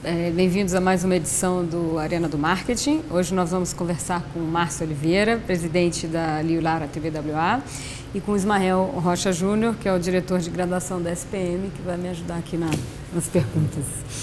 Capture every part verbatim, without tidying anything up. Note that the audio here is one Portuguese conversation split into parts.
É, bem-vindos a mais uma edição do Arena do Marketing. Hoje nós vamos conversar com o Márcio Oliveira, presidente da Liulara T V W A, e com o Ismael Rocha Júnior, que é o diretor de graduação da S P M, que vai me ajudar aqui na, nas perguntas.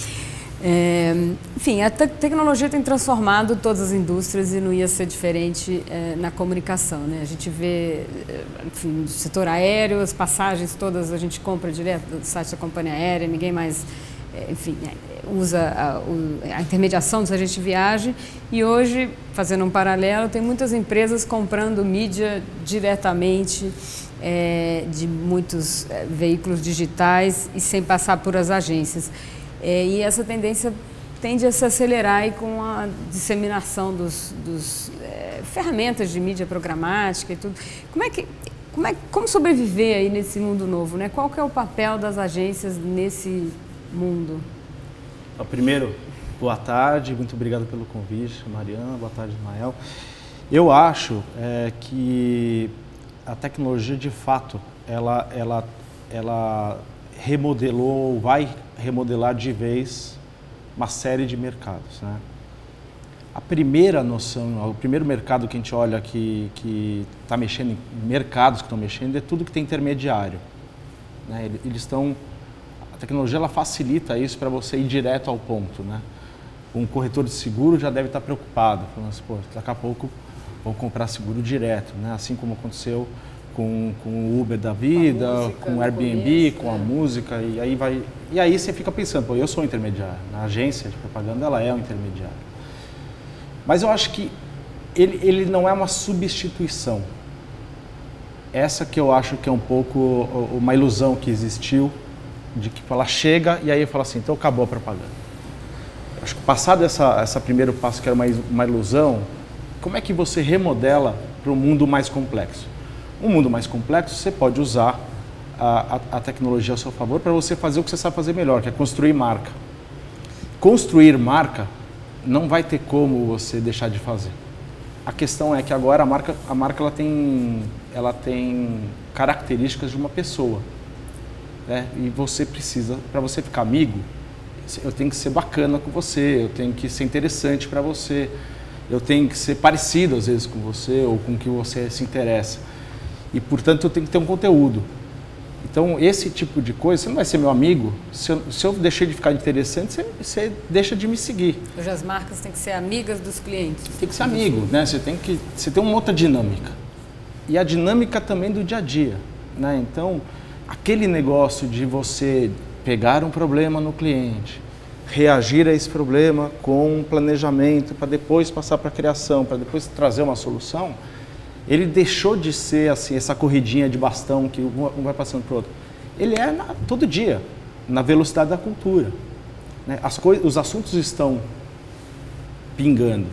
É, enfim, a te tecnologia tem transformado todas as indústrias e não ia ser diferente é, na comunicação, né? A gente vê, enfim, no setor aéreo, as passagens todas a gente compra direto do site da companhia aérea, ninguém mais, é, enfim, usa a, a intermediação dos agentes de viagem. E hoje, fazendo um paralelo, tem muitas empresas comprando mídia diretamente é, de muitos é, veículos digitais e sem passar por as agências. É, e essa tendência tende a se acelerar aí com a disseminação dos, dos é, ferramentas de mídia programática e tudo. Como é que, como é, como sobreviver aí nesse mundo novo, né? Qual que é o papel das agências nesse mundo? Primeiro, boa tarde, muito obrigado pelo convite, Mariana, boa tarde, Ismael. Eu acho é, que a tecnologia, de fato, ela, ela, ela remodelou, vai remodelar de vez uma série de mercados, né? A primeira noção, o primeiro mercado que a gente olha que que está mexendo em mercados que estão mexendo é tudo que tem intermediário, né? Eles estão, a tecnologia ela facilita isso para você ir direto ao ponto, né? Um corretor de seguro já deve estar preocupado, falando assim, pô, daqui a pouco vão comprar seguro direto, né? Assim como aconteceu com, com o Uber da vida, com, música, com o Airbnb, começo, com a né? música, e aí vai, e aí você fica pensando, pô, eu sou um intermediário, a agência de propaganda ela é um intermediário. Mas eu acho que ele, ele não é uma substituição. Essa que eu acho que é um pouco uma ilusão que existiu, de que ela chega e aí fala assim, então acabou a propaganda. Eu acho que passado essa, essa primeiro passo que era uma, uma ilusão, como é que você remodela para um mundo mais complexo? Um mundo mais complexo, você pode usar a, a, a tecnologia a seu favor para você fazer o que você sabe fazer melhor, que é construir marca. Construir marca não vai ter como você deixar de fazer. A questão é que agora a marca, a marca ela tem, ela tem características de uma pessoa, né? E você precisa, para você ficar amigo, eu tenho que ser bacana com você, eu tenho que ser interessante para você, eu tenho que ser parecido às vezes com você ou com o que você se interessa. E, portanto, eu tenho que ter um conteúdo. Então, esse tipo de coisa, você não vai ser meu amigo. Se eu, se eu deixei de ficar interessante, você, você deixa de me seguir. Hoje as marcas têm que ser amigas dos clientes. Tem que ser amigo, né? Você tem que, você tem uma outra dinâmica. E a dinâmica também do dia a dia, né? Então, aquele negócio de você pegar um problema no cliente, reagir a esse problema com um planejamento, para depois passar para a criação, para depois trazer uma solução, ele deixou de ser assim, essa corridinha de bastão que um vai passando para o outro. Ele é na, todo dia, na velocidade da cultura, né? As coisas, os assuntos estão pingando.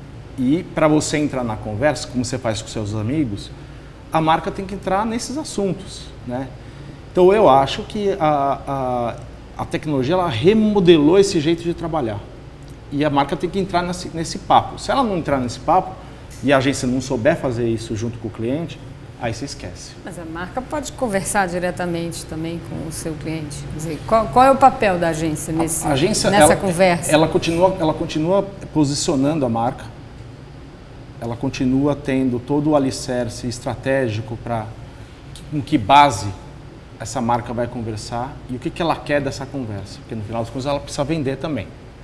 E para você entrar na conversa, como você faz com seus amigos, a marca tem que entrar nesses assuntos, né? Então eu acho que a, a, a tecnologia ela remodelou esse jeito de trabalhar. E a marca tem que entrar nesse, nesse papo. Se ela não entrar nesse papo, e a agência não souber fazer isso junto com o cliente, aí você esquece. Mas a marca pode conversar diretamente também com o seu cliente? Quer dizer, qual, qual é o papel da agência, nesse, a agência nessa ela, conversa? Ela continua, ela continua posicionando a marca, ela continua tendo todo o alicerce estratégico para com que base essa marca vai conversar e o que, que ela quer dessa conversa, porque no final das contas ela precisa vender também.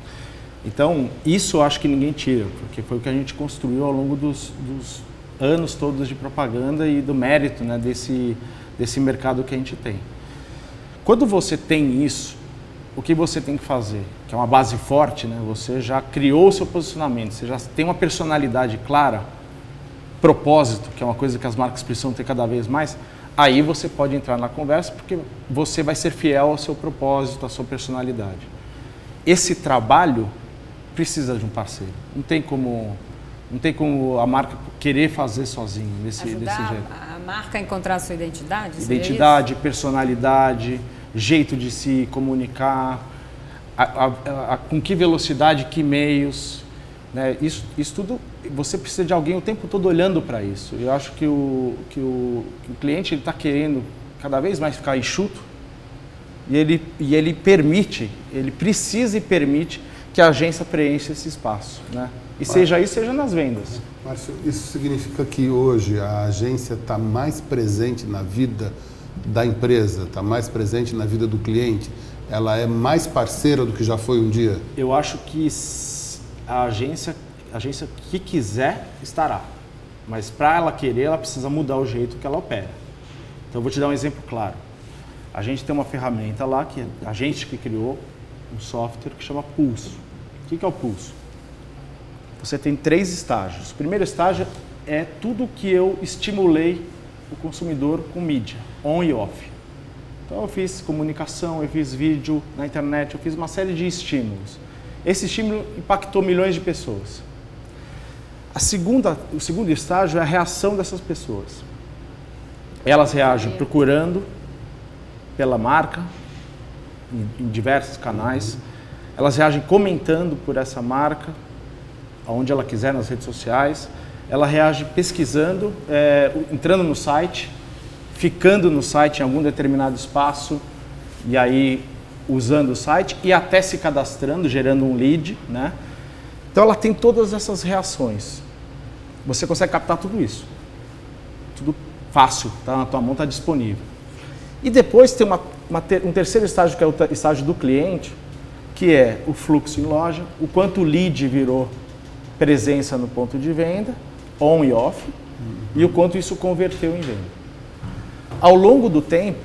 Então, isso eu acho que ninguém tira, porque foi o que a gente construiu ao longo dos, dos anos todos de propaganda e do mérito, né, desse, desse mercado que a gente tem. Quando você tem isso, o que você tem que fazer? Que é uma base forte, né? Você já criou o seu posicionamento, você já tem uma personalidade clara, propósito, que é uma coisa que as marcas precisam ter cada vez mais, aí você pode entrar na conversa porque você vai ser fiel ao seu propósito, à sua personalidade. Esse trabalho precisa de um parceiro. Não tem como, não tem como a marca querer fazer sozinho desse, desse jeito. A marca a encontrar a sua identidade? Identidade, personalidade, jeito de se comunicar, a, a, a, com que velocidade, que meios, né? Isso, isso tudo, você precisa de alguém o tempo todo olhando para isso. Eu acho que o, que o, que o cliente está querendo cada vez mais ficar enxuto e ele, e ele permite, ele precisa e permite que a agência preencha esse espaço, né? E Márcio, seja isso, seja nas vendas. Márcio, isso significa que hoje a agência está mais presente na vida da empresa, está mais presente na vida do cliente? Ela é mais parceira do que já foi um dia? Eu acho que a agência, a agência que quiser estará, mas para ela querer, ela precisa mudar o jeito que ela opera. Então eu vou te dar um exemplo claro. A gente tem uma ferramenta lá, que é a gente que criou um software que chama Pulso. O que é o Pulso? Você tem três estágios. O primeiro estágio é tudo que eu estimulei o consumidor com mídia, on e off. Então eu fiz comunicação, eu fiz vídeo na internet, eu fiz uma série de estímulos. Esse estímulo impactou milhões de pessoas. A segunda, o segundo estágio é a reação dessas pessoas. Elas reagem procurando pela marca, em, em diversos canais. Elas reagem comentando por essa marca, aonde ela quiser, nas redes sociais. Ela reage pesquisando, é, entrando no site, ficando no site em algum determinado espaço, e aí usando o site, e até se cadastrando, gerando um lead, né? Então ela tem todas essas reações. Você consegue captar tudo isso. Tudo fácil, tá na tua mão, está disponível. E depois tem uma, uma ter, um terceiro estágio, que é o estágio do cliente, que é o fluxo em loja, o quanto o lead virou presença no ponto de venda, on e off, uhum. e o quanto isso converteu em venda. Ao longo do tempo,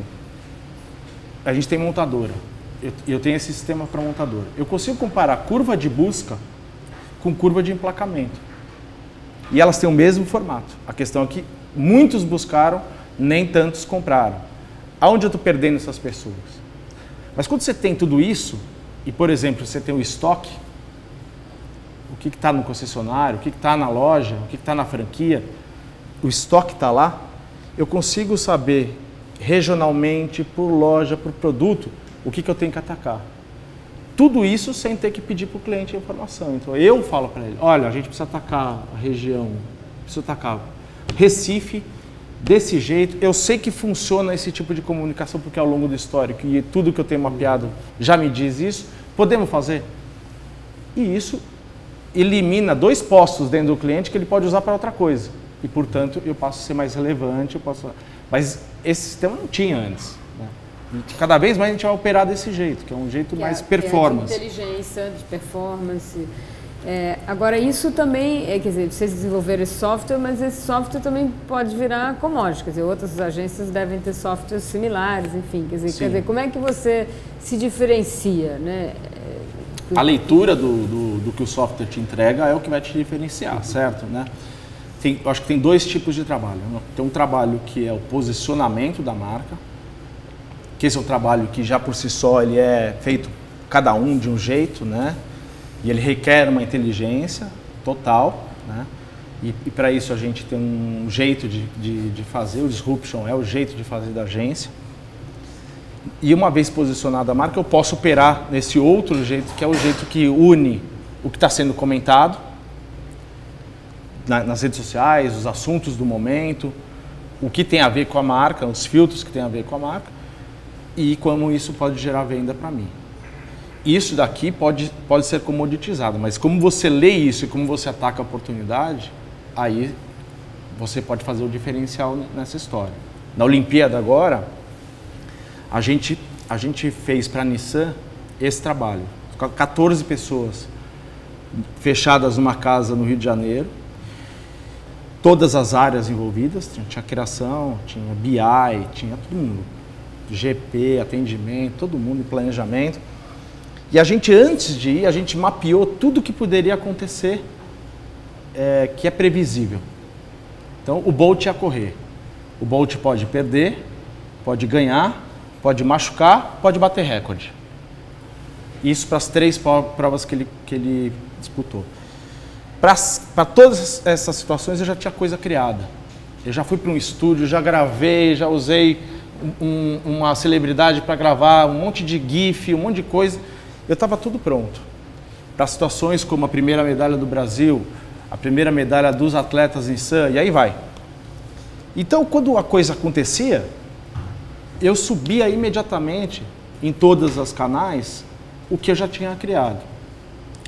a gente tem montadora. Eu, eu tenho esse sistema para montadora. Eu consigo comparar curva de busca com curva de emplacamento. E elas têm o mesmo formato. A questão é que muitos buscaram, nem tantos compraram. Aonde eu estou perdendo essas pessoas? Mas quando você tem tudo isso, e por exemplo, você tem o estoque, o que está no concessionário, o que está na loja, o que está na franquia, o estoque está lá, eu consigo saber regionalmente, por loja, por produto, o que, que eu tenho que atacar. Tudo isso sem ter que pedir para o cliente a informação. Então eu falo para ele, olha, a gente precisa atacar a região, precisa atacar Recife, desse jeito. Eu sei que funciona esse tipo de comunicação, porque ao longo do histórico e tudo que eu tenho mapeado já me diz isso. Podemos fazer? E isso elimina dois postos dentro do cliente que ele pode usar para outra coisa. E, portanto, eu passo a ser mais relevante. Eu posso... Mas esse sistema não tinha antes. Né? E cada vez mais a gente vai operar desse jeito, que é um jeito que mais é, performance. É de inteligência, de performance. É, agora, isso também, é, quer dizer, vocês desenvolveram esse software, mas esse software também pode virar commodity. Quer dizer, outras agências devem ter softwares similares, enfim. Quer dizer, quer dizer como é que você se diferencia, né? A leitura do, do, do que o software te entrega é o que vai te diferenciar, certo? Né? Tem, eu acho que tem dois tipos de trabalho. Tem um trabalho que é o posicionamento da marca, que esse é um trabalho que já por si só ele é feito cada um de um jeito, né? E ele requer uma inteligência total, né? E, e para isso a gente tem um jeito de, de, de fazer, o disruption é o jeito de fazer da agência. E uma vez posicionada a marca, eu posso operar nesse outro jeito, que é o jeito que une o que está sendo comentado na, nas redes sociais, os assuntos do momento, o que tem a ver com a marca, os filtros que tem a ver com a marca e como isso pode gerar venda para mim. Isso daqui pode, pode ser comoditizado, mas como você lê isso e como você ataca a oportunidade, aí você pode fazer o diferencial nessa história. Na Olimpíada agora, a gente, a gente fez para a Nissan esse trabalho. quatorze pessoas fechadas numa casa no Rio de Janeiro, todas as áreas envolvidas, tinha, tinha criação, tinha B I, tinha todo mundo, G P, atendimento, todo mundo, planejamento. E a gente, antes de ir, a gente mapeou tudo que poderia acontecer, é, que é previsível. Então, o Bolt ia correr. O Bolt pode perder, pode ganhar, pode machucar, pode bater recorde. Isso para as três provas que ele, que ele disputou. Para todas essas situações, eu já tinha coisa criada. Eu já fui para um estúdio, já gravei, já usei um, uma celebridade para gravar, um monte de GIF, um monte de coisa. Eu estava tudo pronto para situações como a primeira medalha do Brasil, a primeira medalha dos atletas em Sam, e aí vai. Então, quando a coisa acontecia, eu subia imediatamente em todas as canais o que eu já tinha criado.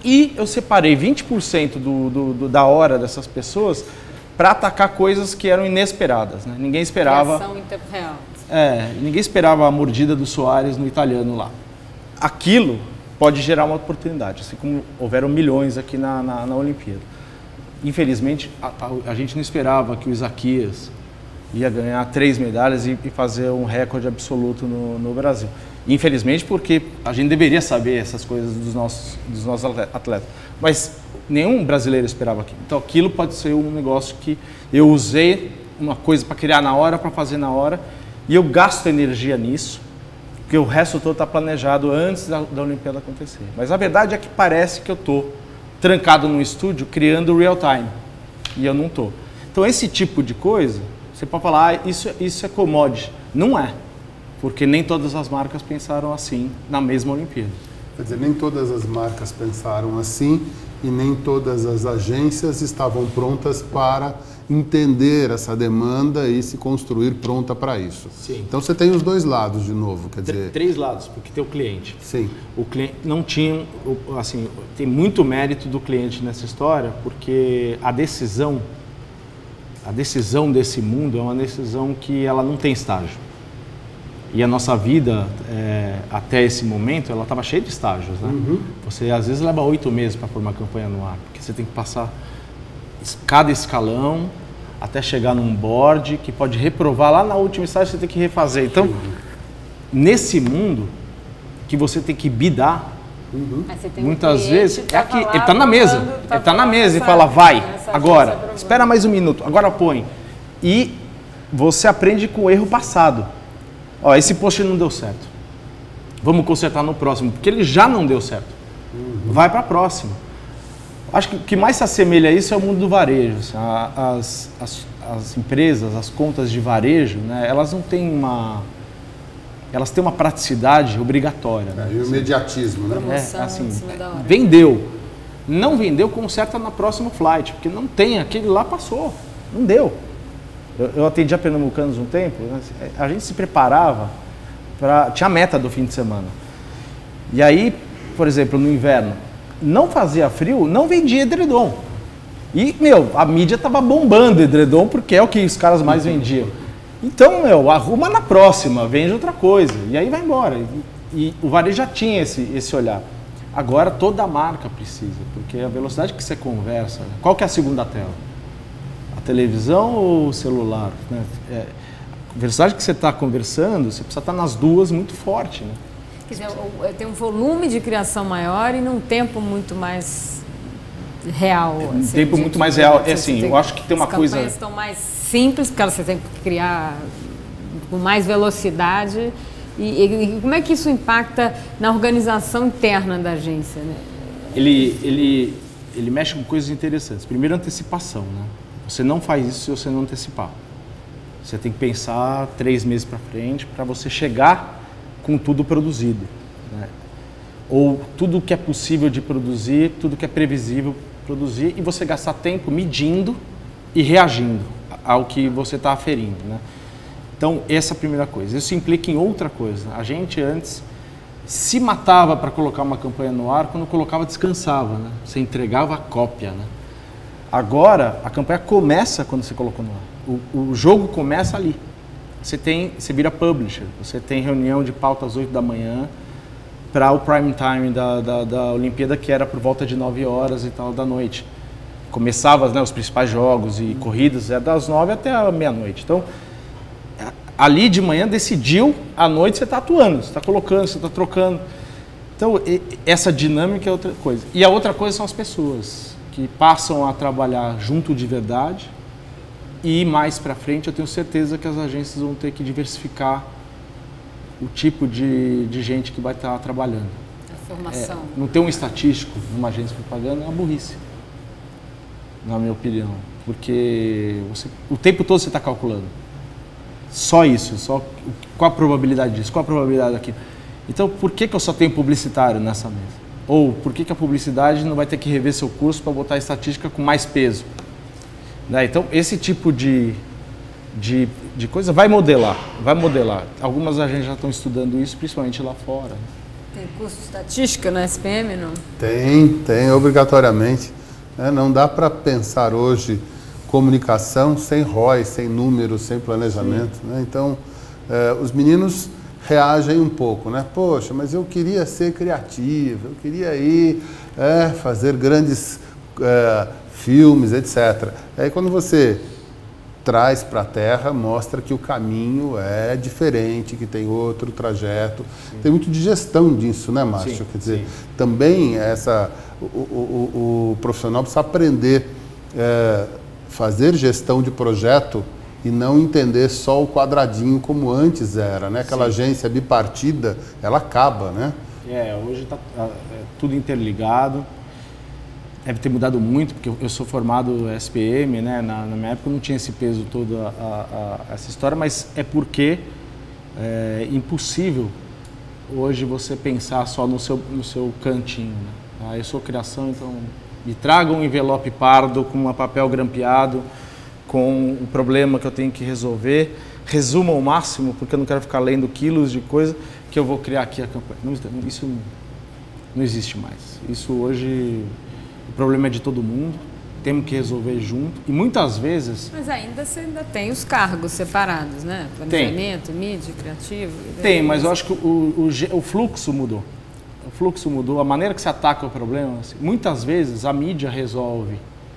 E eu separei vinte por cento do, do, do, da hora dessas pessoas para atacar coisas que eram inesperadas, né? Ninguém esperava... Criação em tempo real. É, ninguém esperava a mordida do Soares no italiano lá. Aquilo pode gerar uma oportunidade, assim como houveram milhões aqui na, na, na Olimpíada. Infelizmente, a, a, a gente não esperava que o Isaquias ia ganhar três medalhas e, e fazer um recorde absoluto no, no Brasil. Infelizmente, porque a gente deveria saber essas coisas dos nossos, dos nossos atletas. Mas nenhum brasileiro esperava aquilo. Então aquilo pode ser um negócio que eu usei, uma coisa para criar na hora, para fazer na hora, e eu gasto energia nisso, porque o resto todo está planejado antes da, da Olimpíada acontecer. Mas a verdade é que parece que eu estou trancado no estúdio criando real time, e eu não estou. Então esse tipo de coisa, você pode falar, ah, isso, isso é commodity. Não é. Porque nem todas as marcas pensaram assim na mesma Olimpíada. Quer dizer, nem todas as marcas pensaram assim e nem todas as agências estavam prontas para entender essa demanda e se construir pronta para isso. Sim. Então você tem os dois lados de novo, quer dizer... Três lados, porque tem o cliente. Sim. O cliente não tinha, assim, tem muito mérito do cliente nessa história, porque a decisão, a decisão desse mundo é uma decisão que ela não tem estágio. E a nossa vida, é, até esse momento, ela estava cheia de estágios, né? Uhum. Você, às vezes, leva oito meses para pôr uma campanha no ar, porque você tem que passar cada escalão até chegar num board que pode reprovar. Lá na última estágio, você tem que refazer. Então, uhum. nesse mundo que você tem que bidar, uhum. muitas um vezes, é aqui, ele está na mesa, tá ele está na mesa e fala, vai, agora, espera mais um minuto, agora põe. E você aprende com o erro passado. Ó, esse post não deu certo. Vamos consertar no próximo, porque ele já não deu certo. Uhum. Vai para a próxima. Acho que o que mais se assemelha a isso é o mundo do varejo. Assim, as, as, as empresas, as contas de varejo, né, elas não têm uma... Elas têm uma praticidade obrigatória. Né? É, e o imediatismo, né? Promoção, é, assim, da hora. Vendeu. Não vendeu, conserta na próxima flight, porque não tem, aquele lá passou. Não deu. Eu, eu atendi a Pernambucanos um tempo, a gente se preparava para... Tinha a meta do fim de semana. E aí, por exemplo, no inverno, não fazia frio, não vendia edredom. E, meu, a mídia tava bombando edredom porque é o que os caras mais vendiam. Então, meu, arruma na próxima, vende outra coisa. E aí vai embora. E, e o varejo já tinha esse, esse olhar. Agora toda marca precisa, porque a velocidade que você conversa... Né? Qual que é a segunda tela? Televisão ou o celular, né? É, a velocidade que você está conversando, você precisa estar nas duas muito forte, né? Quer dizer, tem um volume de criação maior e num tempo muito mais real. Um assim, tempo muito mais real. É assim, eu acho que tem uma coisa... As campanhas estão mais simples, porque você tem que criar com mais velocidade. E, e, e como é que isso impacta na organização interna da agência, né? Ele, ele, ele mexe com coisas interessantes. Primeiro, antecipação, né? Você não faz isso se você não antecipar. Você tem que pensar três meses para frente para você chegar com tudo produzido, né? Ou tudo que é possível de produzir, tudo que é previsível produzir, e você gastar tempo medindo e reagindo ao que você está aferindo, né? Então, essa é a primeira coisa. Isso implica em outra coisa. A gente antes se matava para colocar uma campanha no ar, quando colocava descansava, né? Você entregava a cópia, né? Agora, a campanha começa quando você colocou no ar. O, o jogo começa ali. Você, tem, você vira publisher, você tem reunião de pauta às oito da manhã para o prime time da, da, da Olimpíada, que era por volta de nove horas e tal da noite. Começava, né, os principais jogos e corridas, era das nove até a meia-noite. Então, ali de manhã decidiu, à noite você está atuando, você está colocando, você está trocando. Então, essa dinâmica é outra coisa. E a outra coisa são as pessoas que passam a trabalhar junto de verdade, e mais para frente eu tenho certeza que as agências vão ter que diversificar o tipo de, de gente que vai estar trabalhando. A formação. É, não ter um estatístico numa agência de propaganda é uma burrice, na minha opinião, porque você, o tempo todo você está calculando. Só isso, só qual a probabilidade disso, qual a probabilidade daquilo. Então, por que, que eu só tenho publicitário nessa mesa? Ou por que, que a publicidade não vai ter que rever seu curso para botar a estatística com mais peso? Né? Então, esse tipo de, de, de coisa vai modelar, vai modelar. Algumas agências já estão estudando isso, principalmente lá fora. Tem curso de estatística na S P M, não? Tem, tem, obrigatoriamente. É, não dá para pensar hoje comunicação sem R O I, sem números, sem planejamento. Né? Então, é, os meninos reagem um pouco, né? Poxa, mas eu queria ser criativo, eu queria ir é, fazer grandes é, filmes, etcétera. Aí quando você traz para a Terra, mostra que o caminho é diferente, que tem outro trajeto. Sim. Tem muito de gestão disso, né, Márcio? Sim, Quer dizer, sim. também essa, o, o, o profissional precisa aprender é, fazer gestão de projeto e não entender só o quadradinho como antes era, né? Aquela sim. agência bipartida, ela acaba, né? É, hoje está é, tudo interligado. Deve ter mudado muito, porque eu sou formado S P M, né? Na, na minha época não tinha esse peso todo, a, a, a, essa história, mas é porque é impossível hoje você pensar só no seu, no seu cantinho. Né? Ah, eu sou criação, então me traga um envelope pardo com um papel grampeado, com o problema que eu tenho que resolver, resuma ao máximo, porque eu não quero ficar lendo quilos de coisa, que eu vou criar aqui a campanha. Não, isso não existe mais. Isso hoje... O problema é de todo mundo, temos que resolver junto e muitas vezes... Mas ainda você ainda tem os cargos separados, né? Planejamento, tem. mídia, criativo... Tem, mas eu acho que o, o, o fluxo mudou. O fluxo mudou, a maneira que se ataca o problema... Assim, muitas vezes a mídia resolve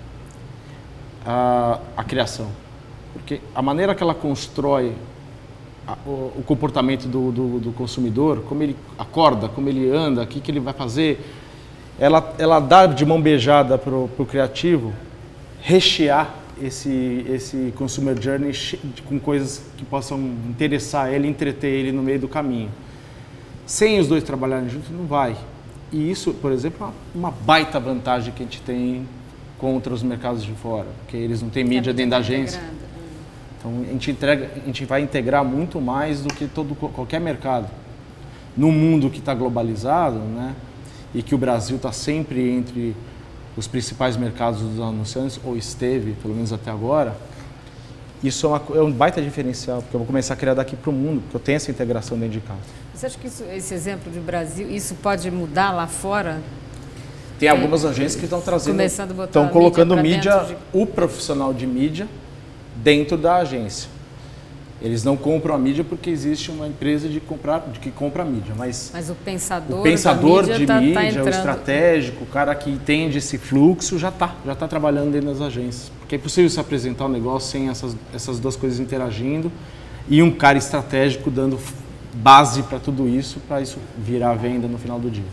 a, a criação, porque a maneira que ela constrói a, o, o comportamento do, do, do consumidor, como ele acorda, como ele anda, o que, que ele vai fazer... Ela, ela dá de mão beijada para o criativo rechear esse, esse consumer journey com coisas que possam interessar ele, entreter ele no meio do caminho. Sem os dois trabalharem juntos, não vai. E isso, por exemplo, é uma, uma baita vantagem que a gente tem contra os mercados de fora, porque eles não têm mídia dentro da agência. Então, a gente, entrega, a gente vai integrar muito mais do que todo, qualquer mercado. No mundo que está globalizado, né? E que o Brasil está sempre entre os principais mercados dos anunciantes, ou esteve, pelo menos até agora, isso é, uma, é um baita diferencial, porque eu vou começar a criar daqui para o mundo, porque eu tenho essa integração dentro de casa. Você acha que isso, esse exemplo do Brasil, isso pode mudar lá fora? Tem algumas é, agências que estão trazendo, começando a botar estão colocando mídia, de... o profissional de mídia dentro da agência. Eles não compram a mídia porque existe uma empresa de comprar, de que compra a mídia, mas, mas o pensador, o pensador mídia de tá, mídia, tá o estratégico, o cara que entende esse fluxo, já está já tá trabalhando dentro das agências. Porque é impossível se apresentar um negócio sem essas, essas duas coisas interagindo e um cara estratégico dando base para tudo isso, para isso virar venda no final do dia.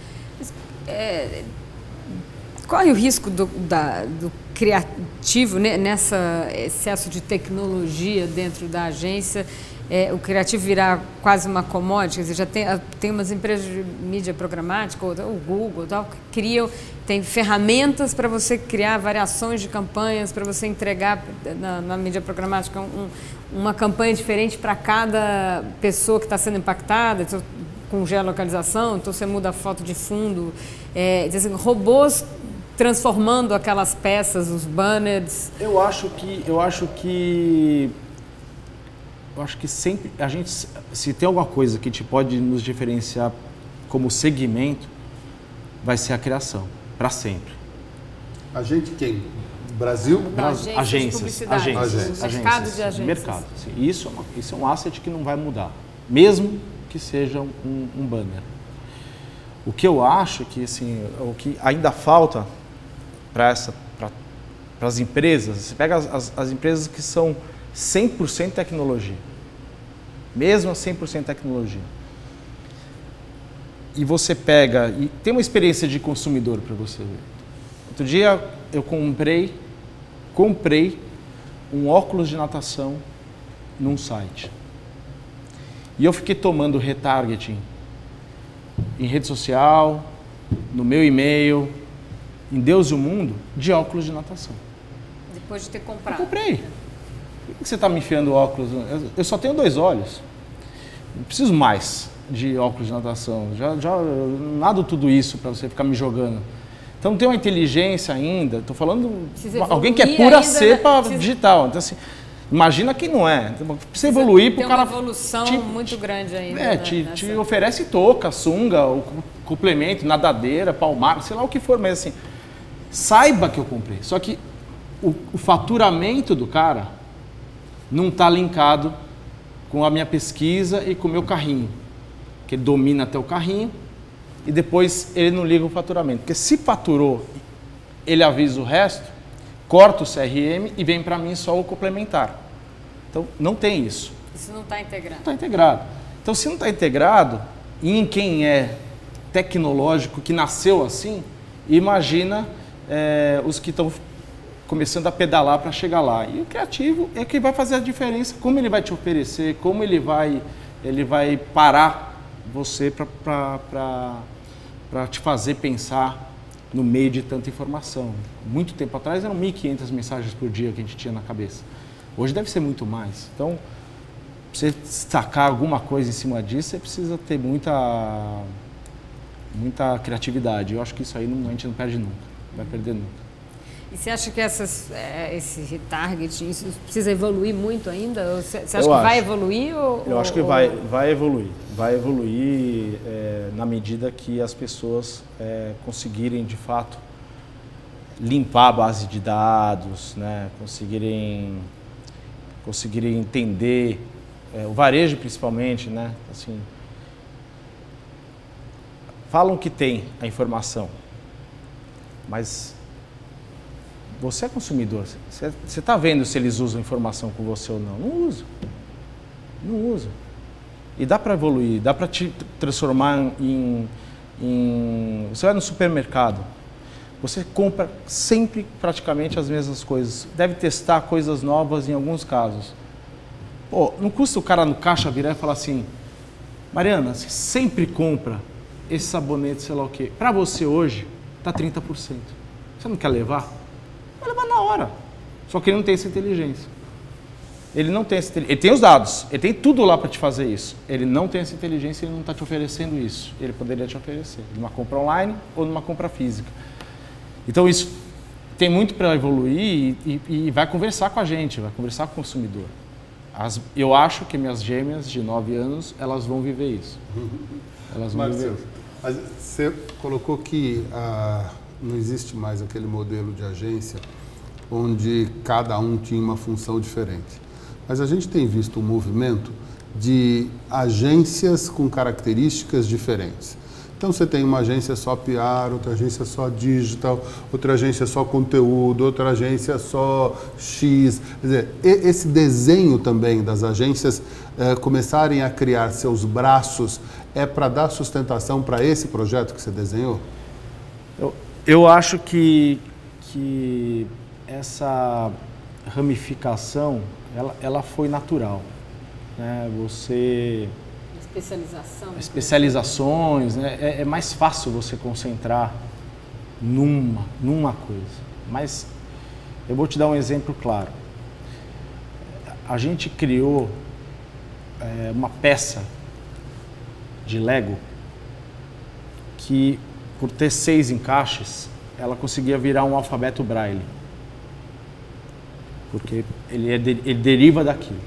É, corre o risco do, da, do criativo, né, nessa excesso de tecnologia dentro da agência, é, o criativo virar quase uma commodity? Quer dizer, já tem, tem umas empresas de mídia programática, ou, o Google, tal, que criam, tem ferramentas para você criar variações de campanhas, para você entregar na, na mídia programática um, uma campanha diferente para cada pessoa que está sendo impactada, então, com geolocalização, então você muda a foto de fundo, é, assim, robôs transformando aquelas peças, os banners. Eu acho que, eu acho que, eu acho que sempre a gente, se tem alguma coisa que te pode nos diferenciar como segmento, vai ser a criação, para sempre. A gente quem? Brasil? Agências, agências, agências, agências, agências, mercado de agências. Mercado. Sim. Isso, é uma, isso é um asset que não vai mudar, mesmo que seja um, um banner. O que eu acho que, assim, o que ainda falta para essa, para as empresas, você pega as, as, as empresas que são cem por cento tecnologia, mesmo cem por cento tecnologia, e você pega, e tem uma experiência de consumidor para você ver. Outro dia eu comprei, comprei um óculos de natação num site. E eu fiquei tomando retargeting em rede social, no meu e-mail, em Deus e o Mundo, de óculos de natação. Depois de ter comprado. Eu comprei. Por que você está me enfiando óculos? Eu só tenho dois olhos. Não preciso mais de óculos de natação. Já, já nado tudo isso para você ficar me jogando. Então não tem uma inteligência ainda. Estou falando de alguém que é pura cepa digital. Então, assim, Imagina quem não é. Precisa evoluir para o cara... Tem uma evolução te, muito grande ainda. É, né, te, nessa... te oferece touca, sunga, o complemento, nadadeira, palmar, sei lá o que for, mas assim, saiba que eu comprei. Só que o, o faturamento do cara não está linkado com a minha pesquisa e com o meu carrinho. Que ele domina até o carrinho e depois ele não liga o faturamento. Porque se faturou, ele avisa o resto, corta o C R M e vem para mim só o complementar. Então, não tem isso. Isso não está integrado. Não está integrado. Então, se não está integrado, e em quem é tecnológico, que nasceu assim, imagina é, os que estão começando a pedalar para chegar lá. E o criativo é que vai fazer a diferença, como ele vai te oferecer, como ele vai, ele vai parar você para te fazer pensar no meio de tanta informação. Muito tempo atrás eram mil e quinhentas mensagens por dia que a gente tinha na cabeça. Hoje deve ser muito mais. Então, para você destacar alguma coisa em cima disso, você precisa ter muita, muita criatividade. Eu acho que isso aí não, a gente não perde nunca, não vai perder nunca. E você acha que essas, esse retargeting isso precisa evoluir muito ainda? Ou você acha eu que acho. vai evoluir? Ou, eu acho que ou... vai, vai evoluir. Vai evoluir é, na medida que as pessoas é, conseguirem, de fato, limpar a base de dados, né? conseguirem, conseguirem entender, é, o varejo principalmente, né? Assim, falam que tem a informação, mas você é consumidor, você está vendo se eles usam informação com você ou não? Não usa, não usa. E dá para evoluir, dá para te transformar em, em... Você vai no supermercado, você compra sempre praticamente as mesmas coisas. Deve testar coisas novas em alguns casos. Pô, não custa o cara no caixa virar e falar assim, Mariana, você sempre compra esse sabonete, sei lá o quê. Para você hoje, está trinta por cento. Você não quer levar? Vai levar na hora. Só que ele não tem essa inteligência. Ele não tem essa, ele tem os dados, ele tem tudo lá para te fazer isso. Ele não tem essa inteligência, ele não está te oferecendo isso. Ele poderia te oferecer numa compra online ou numa compra física. Então isso tem muito para evoluir e, e, e vai conversar com a gente, vai conversar com o consumidor. As, eu acho que minhas gêmeas de nove anos, elas vão viver isso. Elas vão Marcelo, viver isso. Você colocou que ah, não existe mais aquele modelo de agência onde cada um tinha uma função diferente. Mas a gente tem visto um movimento de agências com características diferentes. Então você tem uma agência só P R, outra agência só digital, outra agência só conteúdo, outra agência só X. Quer dizer, esse desenho também das agências eh, começarem a criar seus braços é para dar sustentação para esse projeto que você desenhou? Eu, eu acho que, que essa ramificação ela, ela foi natural, né? Você... Especialização. Especializações, né? é, é mais fácil você concentrar numa, numa coisa. Mas eu vou te dar um exemplo claro. A gente criou é, uma peça de Lego que, por ter seis encaixes, ela conseguia virar um alfabeto Braille. Porque ele, é, ele deriva daquilo.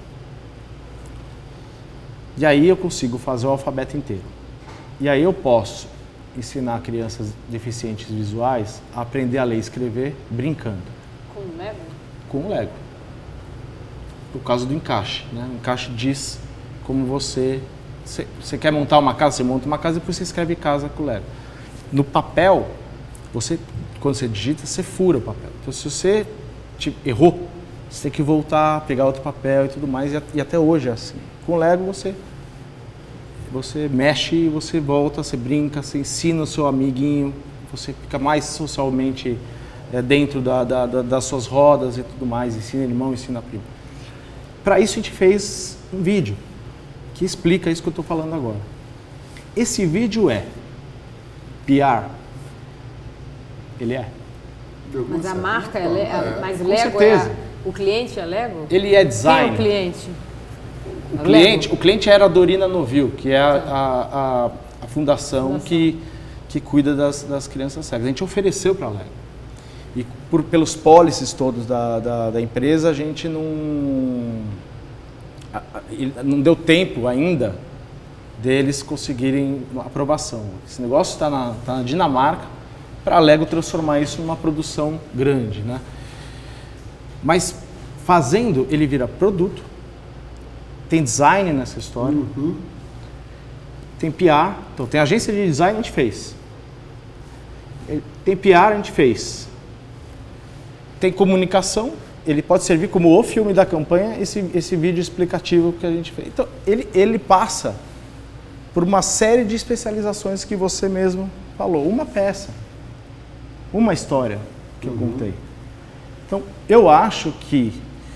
E aí eu consigo fazer o alfabeto inteiro. E aí eu posso ensinar crianças deficientes visuais a aprender a ler e escrever brincando. Com o Lego? Com o Lego. Por causa do encaixe, né? O encaixe diz como você... Você, você quer montar uma casa, você monta uma casa e depois você escreve casa com o Lego. No papel, você, quando você digita, você fura o papel. Então se você tipo, errou, você tem que voltar, pegar outro papel e tudo mais. E, e até hoje é assim. Com o Lego você... Você mexe, você volta, você brinca, você ensina o seu amiguinho, você fica mais socialmente é, dentro da, da, da, das suas rodas e tudo mais, ensina irmão, ensina primo. Para isso a gente fez um vídeo que explica isso que eu estou falando agora. Esse vídeo é P R. Ele é. Mas a marca é, Le é. Mas Com Lego certeza. É a... O cliente é Lego? Ele é design. Quem é o cliente? O cliente, o cliente era a Dorina Novil, que é a, a, a, a fundação, fundação. Que, que cuida das, das crianças cegas. A gente ofereceu para a Lego. E por, pelos policies todos da, da, da empresa, a gente não, a, a, não deu tempo ainda deles conseguirem aprovação. Esse negócio está na, tá na Dinamarca para a Lego transformar isso numa produção grande, né? Mas fazendo, ele vira produto, tem design nessa história, uhum. tem P R, então tem agência de design, a gente fez. Tem P R, a gente fez. Tem comunicação, ele pode servir como o filme da campanha, esse, esse vídeo explicativo que a gente fez. Então, ele, ele passa por uma série de especializações que você mesmo falou. Uma peça, uma história que eu uhum. contei. Então, eu acho que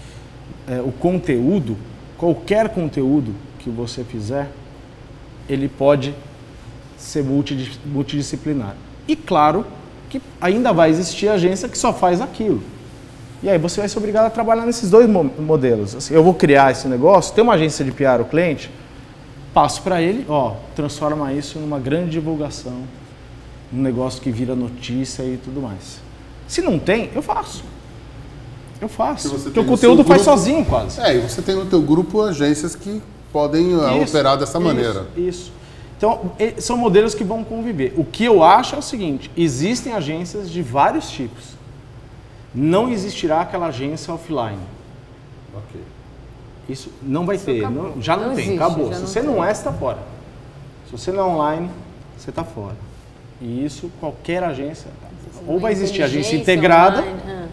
é, o conteúdo, qualquer conteúdo que você fizer, ele pode ser multidisciplinar. E claro que ainda vai existir agência que só faz aquilo. E aí você vai ser obrigado a trabalhar nesses dois modelos. Assim, eu vou criar esse negócio, tem uma agência de P R, o cliente, passo para ele, ó, transforma isso numa grande divulgação, um negócio que vira notícia e tudo mais. Se não tem, eu faço. Eu faço. Porque o conteúdo faz grupo, sozinho quase. É, e você tem no teu grupo agências que podem isso, operar dessa isso, maneira. Isso. Então, são modelos que vão conviver. O que eu acho é o seguinte, existem agências de vários tipos. Não existirá aquela agência offline. Ok. Isso não vai isso ter, não, já não, não tem, existe, acabou. Se não você tem. não é, você está fora. Se você não é online, você está fora. E isso, qualquer agência, ou vai existir agência integrada, online,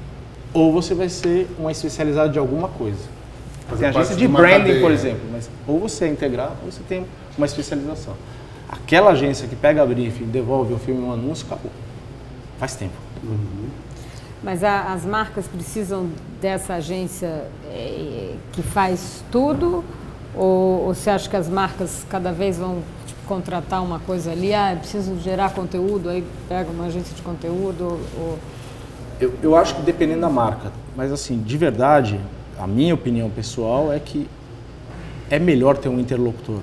ou você vai ser uma especializada de alguma coisa. Tem agência de, de branding, cadeia. por exemplo, mas ou você é integrado, ou você tem uma especialização. Aquela agência que pega a briefing, devolve o filme e um anúncio, acabou. Faz tempo. Uhum. Mas a, as marcas precisam dessa agência é, que faz tudo? Ou, ou você acha que as marcas cada vez vão tipo, contratar uma coisa ali? Ah, preciso gerar conteúdo, aí pega uma agência de conteúdo? Ou... Eu, eu acho que dependendo da marca. Mas assim, de verdade, a minha opinião pessoal é que é melhor ter um interlocutor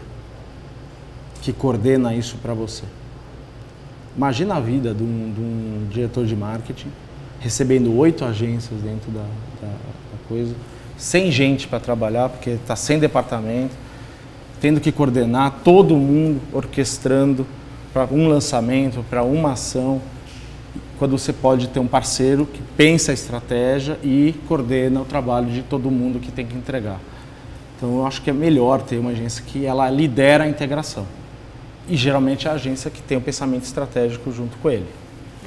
que coordena isso para você. Imagina a vida de um, de um diretor de marketing recebendo oito agências dentro da, da, da coisa, sem gente para trabalhar, porque está sem departamento, tendo que coordenar todo mundo, orquestrando para um lançamento, para uma ação, quando você pode ter um parceiro que pensa a estratégia e coordena o trabalho de todo mundo que tem que entregar. Então, eu acho que é melhor ter uma agência que ela lidera a integração. E, geralmente, é a agência que tem o pensamento estratégico junto com ele.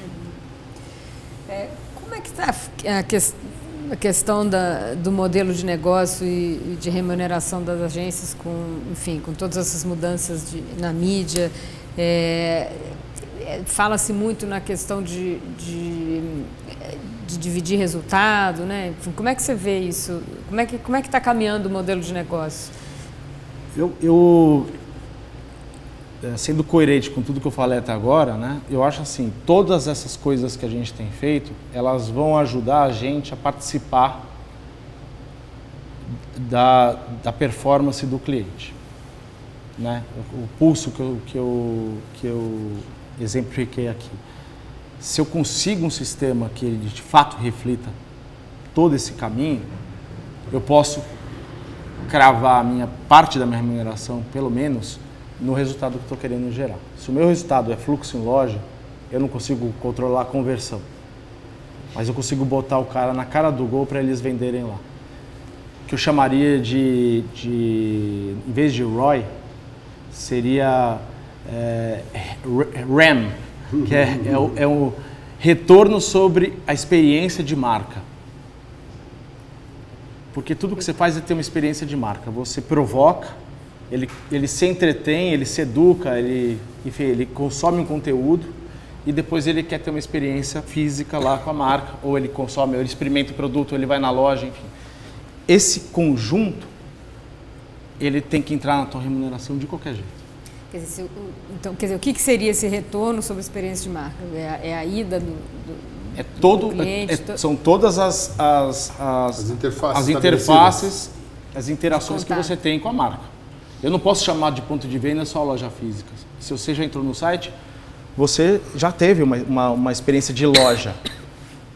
É, como é que está a, que, a questão da, do modelo de negócio e, e de remuneração das agências, com, enfim, com todas essas mudanças de, na mídia? É, é, fala-se muito na questão de, de, de dividir resultado, né? Enfim, como é que você vê isso? Como é que como é que está caminhando o modelo de negócio? Eu... eu... Sendo coerente com tudo que eu falei até agora, né, eu acho assim, todas essas coisas que a gente tem feito, elas vão ajudar a gente a participar da, da performance do cliente. Né? O, o pulso que eu, que, eu, que eu exemplifiquei aqui. Se eu consigo um sistema que ele de fato reflita todo esse caminho, eu posso cravar a minha parte da minha remuneração, pelo menos, no resultado que estou querendo gerar. Se o meu resultado é fluxo em loja, eu não consigo controlar a conversão. Mas eu consigo botar o cara na cara do gol para eles venderem lá. Que eu chamaria de, de em vez de R O I, seria é, R A M, que é, é, o, é o retorno sobre a experiência de marca. Porque tudo que você faz é ter uma experiência de marca. Você provoca, Ele, ele se entretém, ele se educa, ele, enfim, ele consome um conteúdo e depois ele quer ter uma experiência física lá com a marca, ou ele consome, ou ele experimenta o produto, ou ele vai na loja, enfim. Esse conjunto, ele tem que entrar na tua remuneração de qualquer jeito. Quer dizer, se, então, quer dizer, o que, que seria esse retorno sobre a experiência de marca? É a, é a ida do, do, é todo, do cliente? É, é, são todas as, as, as, as interfaces, as, interfaces, as interações que você tem com a marca. Eu não posso chamar de ponto de venda só a loja física. Se você já entrou no site, você já teve uma, uma, uma experiência de loja.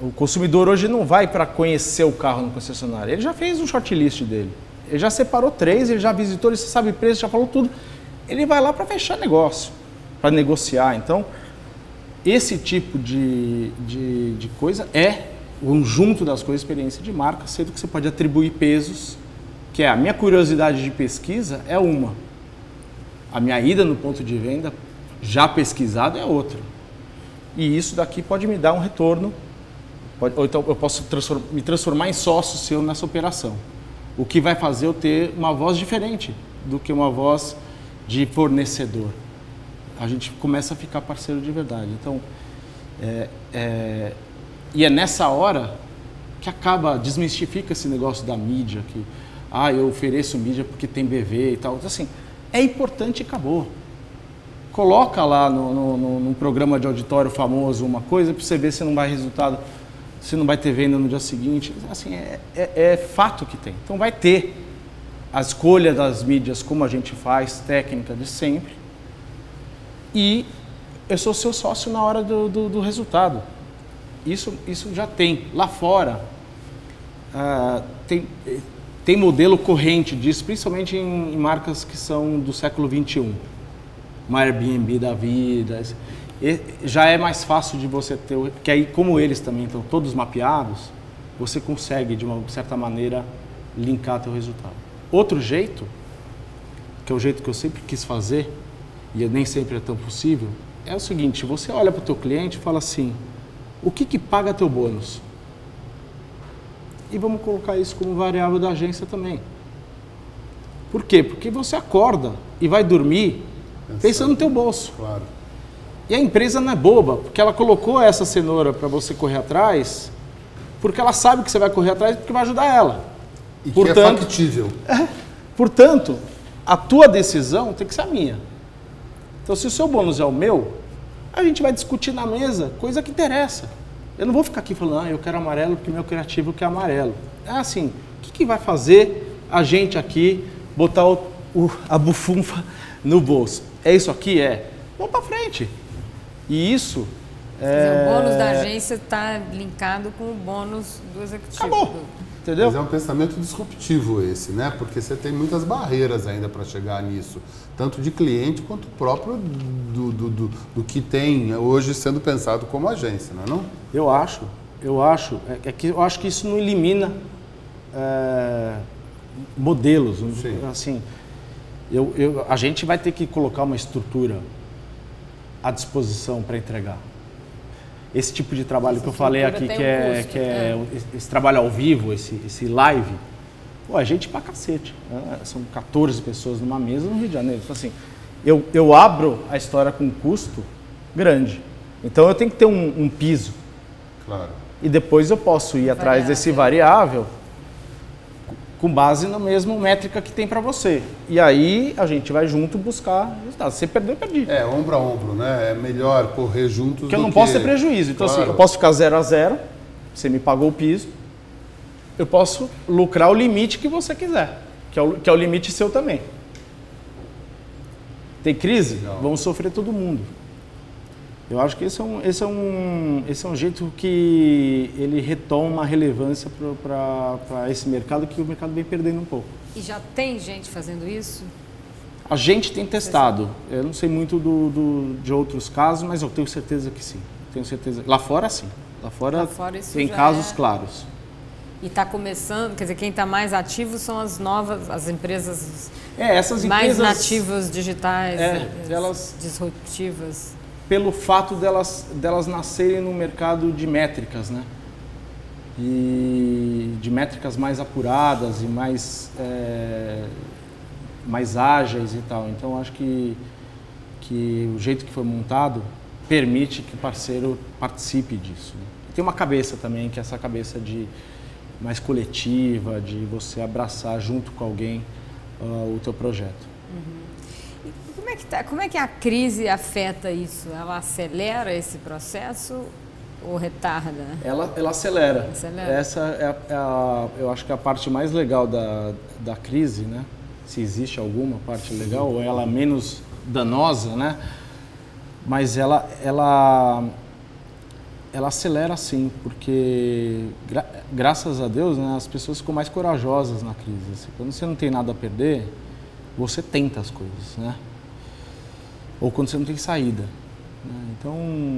O consumidor hoje não vai para conhecer o carro no concessionário. Ele já fez um shortlist dele. Ele já separou três, ele já visitou, ele sabe preço, já falou tudo. Ele vai lá para fechar negócio, para negociar. Então, esse tipo de, de, de coisa é o conjunto das coisas, experiência de marca, sendo que você pode atribuir pesos, que é a minha curiosidade de pesquisa é uma. A minha ida no ponto de venda já pesquisado é outra. E isso daqui pode me dar um retorno, pode, ou então eu posso transform, me transformar em sócio seu nessa operação. O que vai fazer eu ter uma voz diferente do que uma voz de fornecedor. A gente começa a ficar parceiro de verdade. Então, é, é, e é nessa hora que acaba, desmistifica esse negócio da mídia, que ah, eu ofereço mídia porque tem B V e tal. Então, assim, é importante e acabou. Coloca lá no, no, no, num programa de auditório famoso uma coisa para você ver se não vai resultado, se não vai ter venda no dia seguinte. Assim, é, é, é fato que tem. Então vai ter a escolha das mídias como a gente faz, técnica de sempre. E eu sou seu sócio na hora do, do, do resultado. Isso, isso já tem. Lá fora, uh, tem, tem modelo corrente disso, principalmente em, em marcas que são do século vinte e um. Uma Airbnb da vida. E já é mais fácil de você ter, porque aí como eles também estão todos mapeados, você consegue de uma certa maneira linkar teu resultado. Outro jeito, que é o jeito que eu sempre quis fazer, e nem sempre é tão possível, é o seguinte: você olha para o teu cliente e fala assim, o que que paga teu bônus? E vamos colocar isso como variável da agência também. Por quê? Porque você acorda e vai dormir pensando no teu bolso. Claro. E a empresa não é boba, porque ela colocou essa cenoura para você correr atrás, porque ela sabe que você vai correr atrás porque vai ajudar ela. E portanto, que é factível. É, portanto, a tua decisão tem que ser a minha. Então, se o seu bônus é o meu, a gente vai discutir na mesa coisa que interessa. Eu não vou ficar aqui falando, ah, eu quero amarelo porque meu criativo quer amarelo. É assim, o que, que vai fazer a gente aqui botar o, o, a bufunfa no bolso? É isso aqui? É. Vamos para frente. E isso... É... Dizer, o bônus da agência está linkado com o bônus do executivo. Acabou. Entendeu? Mas é um pensamento disruptivo esse, né? Porque você tem muitas barreiras ainda para chegar nisso. Tanto de cliente quanto próprio do, do, do, do que tem hoje sendo pensado como agência, não é não? Eu acho. Eu acho. É, é que eu acho que isso não elimina é, modelos. Sim. Assim... Eu, eu, a gente vai ter que colocar uma estrutura à disposição para entregar. Esse tipo de trabalho essa que eu falei aqui, que, um é, custo, que é, é esse trabalho ao vivo, esse, esse live, pô, a gente pra cacete. Né? São quatorze pessoas numa mesa no Rio de Janeiro. Então, assim, eu, eu abro a história com um custo grande. Então, eu tenho que ter um, um piso. Claro. E depois eu posso ir atrás variável. desse variável com base na mesma métrica que tem para você. E aí a gente vai junto buscar resultados. Você perdeu, eu perdi. É, ombro a ombro, né? É melhor correr juntos Porque eu do não que... posso ter prejuízo. Então, claro. assim, eu posso ficar zero a zero, você me pagou o piso, eu posso lucrar o limite que você quiser, que é o, que é o limite seu também. Tem crise? Não. Vamos sofrer todo mundo. Eu acho que esse é um, esse é um, esse é um jeito que ele retoma uma relevância para esse mercado que o mercado vem perdendo um pouco. E já tem gente fazendo isso? A gente tem testado. Eu não sei muito do, do, de outros casos, mas eu tenho certeza que sim. Tenho certeza. Lá fora, sim. Lá fora, Lá fora isso tem casos é... claros. E está começando, quer dizer, quem está mais ativo são as novas, as empresas, é, essas mais empresas, nativas digitais, é, elas, disruptivas. Pelo fato delas, delas nascerem no mercado de métricas, né? E de métricas mais apuradas e mais, é, mais ágeis e tal. Então, acho que, que o jeito que foi montado permite que o parceiro participe disso. Né? Tem uma cabeça também, que é essa cabeça de mais coletiva, de você abraçar junto com alguém uh, o teu projeto. Uhum. Como é, que tá, como é que a crise afeta isso? Ela acelera esse processo ou retarda? Ela, ela acelera. acelera. Essa é a, é a, eu acho que é a parte mais legal da, da crise, né? Se existe alguma parte legal, ou ela menos danosa, né? Mas ela, ela, ela acelera sim, porque gra graças a Deus, né, as pessoas ficam mais corajosas na crise. Assim, quando você não tem nada a perder, você tenta as coisas, né? Ou quando você não tem saída, né? Então,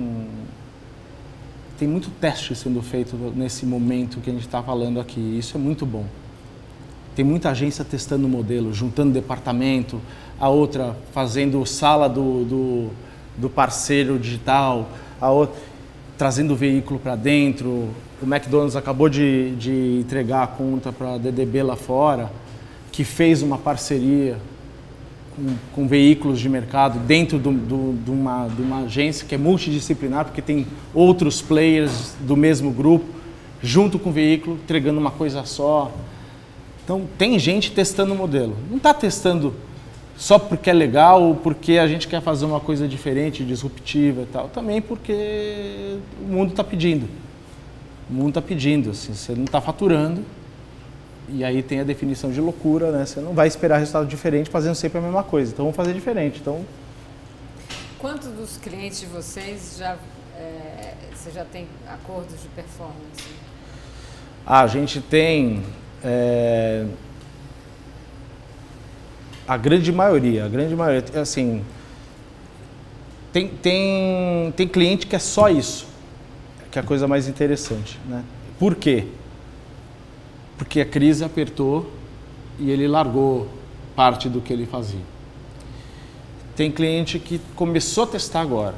tem muito teste sendo feito nesse momento que a gente está falando aqui. Isso é muito bom. Tem muita agência testando o modelo, juntando departamento, a outra fazendo sala do, do, do parceiro digital, a outra trazendo o veículo para dentro. O McDonald's acabou de, de entregar a conta para a D D B lá fora, que fez uma parceria com, com veículos de mercado dentro do, do, de, uma, de uma agência que é multidisciplinar, porque tem outros players do mesmo grupo, junto com o veículo, entregando uma coisa só. Então, tem gente testando o modelo. Não está testando só porque é legal ou porque a gente quer fazer uma coisa diferente, disruptiva e tal. Também porque o mundo está pedindo. O mundo está pedindo, assim, você não está faturando. E aí tem a definição de loucura, né? Você não vai esperar resultado diferente fazendo sempre a mesma coisa. Então, vamos fazer diferente. Então... Quantos dos clientes de vocês já, é, você já tem acordos de performance? Ah, a gente tem... É... A grande maioria, a grande maioria, assim, tem, tem, tem cliente que é só isso, que é a coisa mais interessante, né? Por quê? Porque a crise apertou e ele largou parte do que ele fazia. Tem cliente que começou a testar agora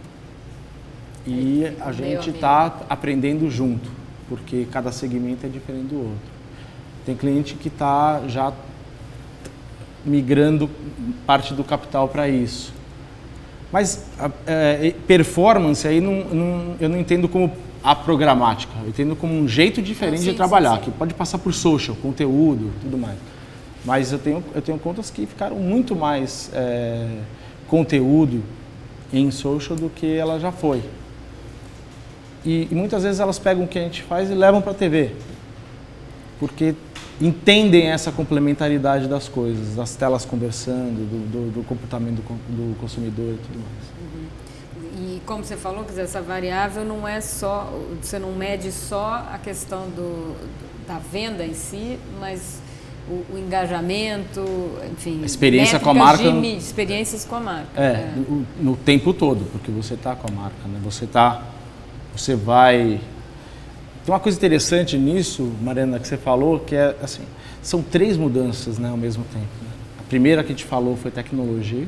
e a gente está aprendendo junto, porque cada segmento é diferente do outro. Tem cliente que está já migrando parte do capital para isso. Mas é, performance aí não, não, eu não entendo como a programática, eu entendo como um jeito diferente ah, sim, de trabalhar, sim, sim. que pode passar por social, conteúdo, tudo mais. Mas eu tenho, eu tenho contas que ficaram muito mais é, conteúdo em social do que ela já foi. E, e muitas vezes elas pegam o que a gente faz e levam para a T V, porque entendem essa complementaridade das coisas, das telas conversando, do, do, do comportamento do, do consumidor e tudo mais. Uhum. E como você falou, quer dizer, essa variável não é só, você não mede só a questão do, da venda em si, mas o, o engajamento, enfim, a experiência com a marca, de, experiências com a marca. É, é. No, no tempo todo, porque você está com a marca, né? Você tá, você vai... Tem uma coisa interessante nisso, Mariana, que você falou, que é assim, são três mudanças, né, ao mesmo tempo. Né? A primeira que a gente falou foi tecnologia.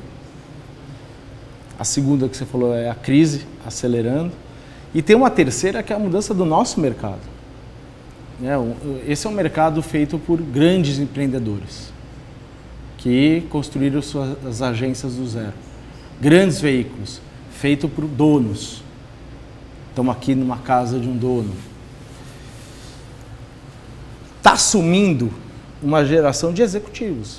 A segunda que você falou é a crise acelerando. E tem uma terceira que é a mudança do nosso mercado. Né? Esse é um mercado feito por grandes empreendedores que construíram suas agências do zero. Grandes veículos, feito por donos. Estamos aqui numa casa de um dono. Está assumindo uma geração de executivos.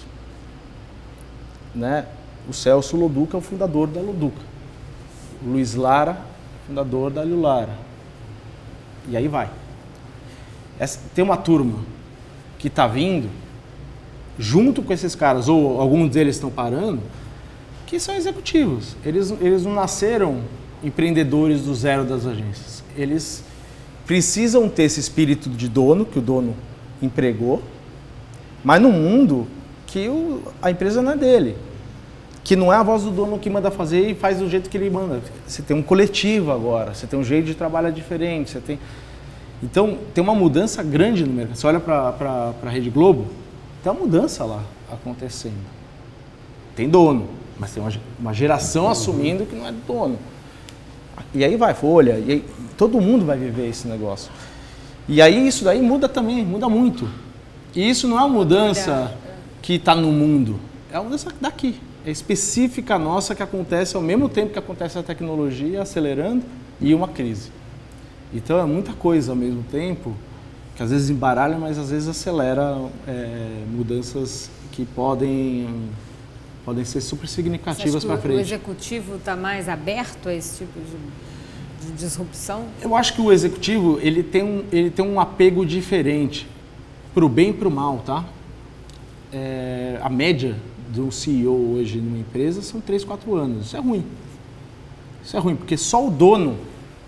Né? O Celso Loduca é o fundador da Loduca. O Luiz Lara, fundador da Liulara. E aí vai. Essa, tem uma turma que está vindo, junto com esses caras, ou alguns deles estão parando, que são executivos. Eles, eles não nasceram empreendedores do zero das agências. Eles precisam ter esse espírito de dono, que o dono empregou, mas no mundo que o, a empresa não é dele, que não é a voz do dono que manda fazer e faz do jeito que ele manda. Você tem um coletivo agora, você tem um jeito de trabalhar diferente, você tem... Então, tem uma mudança grande no mercado. Você olha para a Rede Globo, tem uma mudança lá acontecendo. Tem dono, mas tem uma, uma geração assumindo que não é dono. E aí vai, Folha, e aí, todo mundo vai viver esse negócio. E aí isso daí muda também, muda muito. E isso não é uma mudança que está no mundo, é uma mudança daqui. É específica nossa que acontece ao mesmo tempo que acontece a tecnologia acelerando e uma crise. Então é muita coisa ao mesmo tempo, que às vezes embaralha, mas às vezes acelera é, mudanças que podem, podem ser super significativas para frente. O executivo está mais aberto a esse tipo de... de disrupção? Eu acho que o executivo ele tem um, ele tem um apego diferente, para o bem e para o mal, tá? É, a média do C E O hoje numa empresa são três, quatro anos. Isso é ruim. Isso é ruim, porque só o dono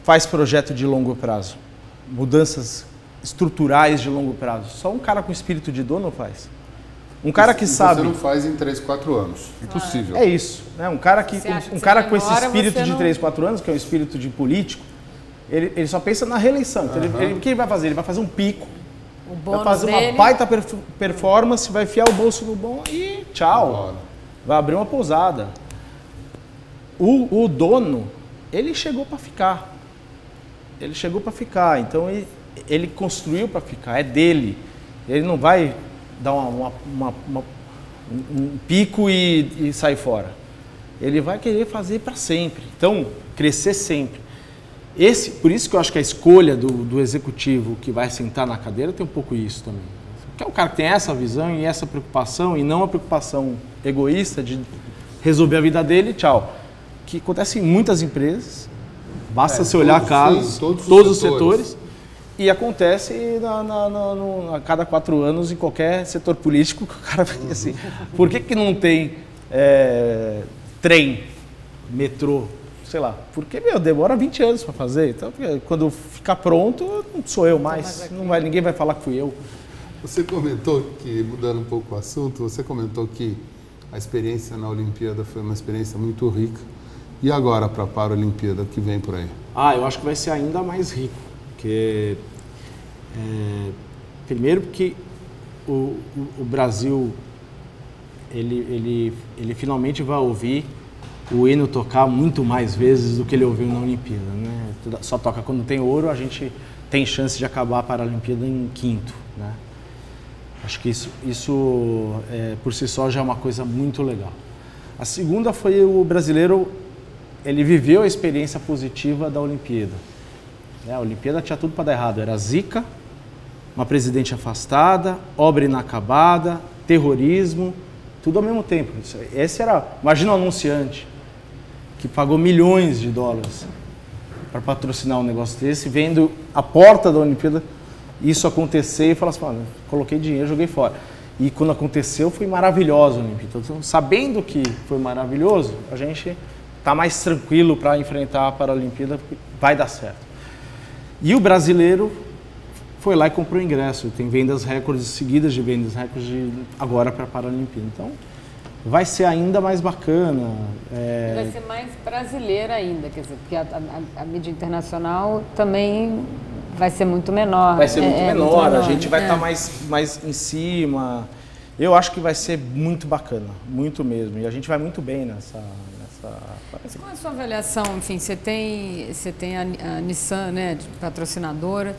faz projeto de longo prazo? Mudanças estruturais de longo prazo. Só um cara com espírito de dono faz. Um cara que e sabe... Você não faz em três, quatro anos. Impossível. É isso. Né? Um cara, que, um, um cara com esse espírito de não... três, quatro anos, que é um espírito de político, ele, ele só pensa na reeleição. Então, uhum. ele, ele, o que ele vai fazer? Ele vai fazer um pico, o vai fazer dele. uma baita performance, vai enfiar o bolso no bom e tchau. Agora. Vai abrir uma pousada. O, o dono, ele chegou para ficar. Ele chegou para ficar. Então, ele, ele construiu para ficar. É dele. Ele não vai dar uma, uma, uma, uma, um pico e, e sair fora. Ele vai querer fazer para sempre. Então, crescer sempre. Esse, por isso que eu acho que a escolha do, do executivo que vai sentar na cadeira tem um pouco isso também. Que é um cara que tem essa visão e essa preocupação, e não a preocupação egoísta de resolver a vida dele, tchau. Que acontece em muitas empresas, basta é, você olhar casos, todos, todos os setores, setores e acontece na, na, na, no, a cada quatro anos em qualquer setor político, que o cara vai assim, por que que não tem é, trem, metrô, sei lá, porque, meu, demora vinte anos para fazer, então quando ficar pronto, não sou eu mais, não vai, ninguém vai falar que fui eu. Você comentou que, mudando um pouco o assunto, você comentou que a experiência na Olimpíada foi uma experiência muito rica. E agora para a Paralimpíada que vem por aí? Ah, eu acho que vai ser ainda mais rico. Porque, é, primeiro porque o, o, o Brasil, ele, ele, ele finalmente vai ouvir o hino tocar muito mais vezes do que ele ouviu na Olimpíada. Né? Só toca quando tem ouro, a gente tem chance de acabar a Paralimpíada em quinto. Né? Acho que isso, isso é, por si só já é uma coisa muito legal. A segunda foi o brasileiro, ele viveu a experiência positiva da Olimpíada. A Olimpíada tinha tudo para dar errado, era zika, uma presidente afastada, obra inacabada, terrorismo, tudo ao mesmo tempo. Esse era, imagina um anunciante que pagou milhões de dólares para patrocinar um negócio desse, vendo a porta da Olimpíada isso acontecer e falar assim, ah, coloquei dinheiro, joguei fora. E quando aconteceu foi maravilhoso a Olimpíada. Então, sabendo que foi maravilhoso, a gente está mais tranquilo para enfrentar a Paralimpíada, vai dar certo. E o brasileiro foi lá e comprou ingresso, tem vendas recordes seguidas de vendas recordes de agora para a Paralimpíada. Então, vai ser ainda mais bacana. É... Vai ser mais brasileira ainda, quer dizer, porque a, a, a mídia internacional também vai ser muito menor. Vai ser muito, é, menor, muito menor, a gente vai estar é. tá mais, mais em cima. Eu acho que vai ser muito bacana, muito mesmo. E a gente vai muito bem nessa... nessa... Mas qual é a sua avaliação? Enfim, você tem, você tem a, a Nissan, né, de patrocinadora.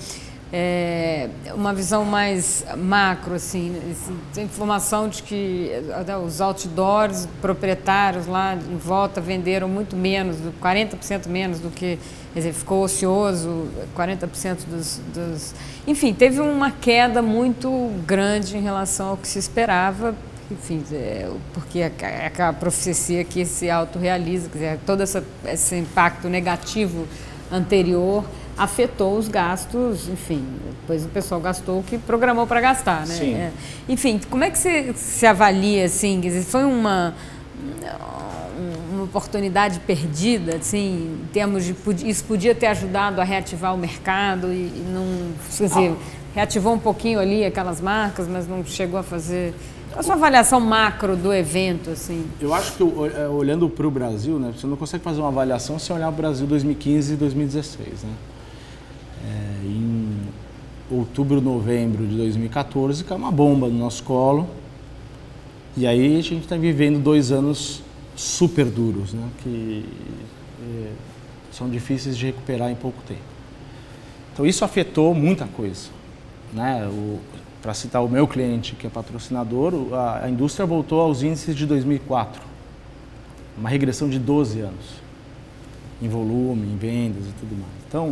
É, uma visão mais macro, assim, tem informação de que os outdoors proprietários lá em volta venderam muito menos, quarenta por cento menos do que, quer dizer, ficou ocioso, quarenta por cento dos, dos... Enfim, teve uma queda muito grande em relação ao que se esperava, enfim, é, porque é aquela profecia que se autorrealiza, quer dizer, todo essa, esse impacto negativo anterior afetou os gastos, enfim, depois o pessoal gastou o que programou para gastar, né? Sim. É, enfim, como é que você se avalia, assim, quer dizer, foi uma, uma oportunidade perdida, assim, em termos de, isso podia ter ajudado a reativar o mercado e, e não, quer dizer, reativou um pouquinho ali aquelas marcas, mas não chegou a fazer... Qual a sua avaliação macro do evento, assim? Eu acho que, olhando para o Brasil, né, você não consegue fazer uma avaliação sem olhar o Brasil dois mil e quinze e dois mil e dezesseis, né? É, em outubro, novembro de dois mil e quatorze, caiu uma bomba no nosso colo. E aí a gente está vivendo dois anos super duros, né? Que é, são difíceis de recuperar em pouco tempo. Então isso afetou muita coisa, né? Para citar o meu cliente, que é patrocinador, a, a indústria voltou aos índices de dois mil e quatro. Uma regressão de doze anos, em volume, em vendas e tudo mais. Então,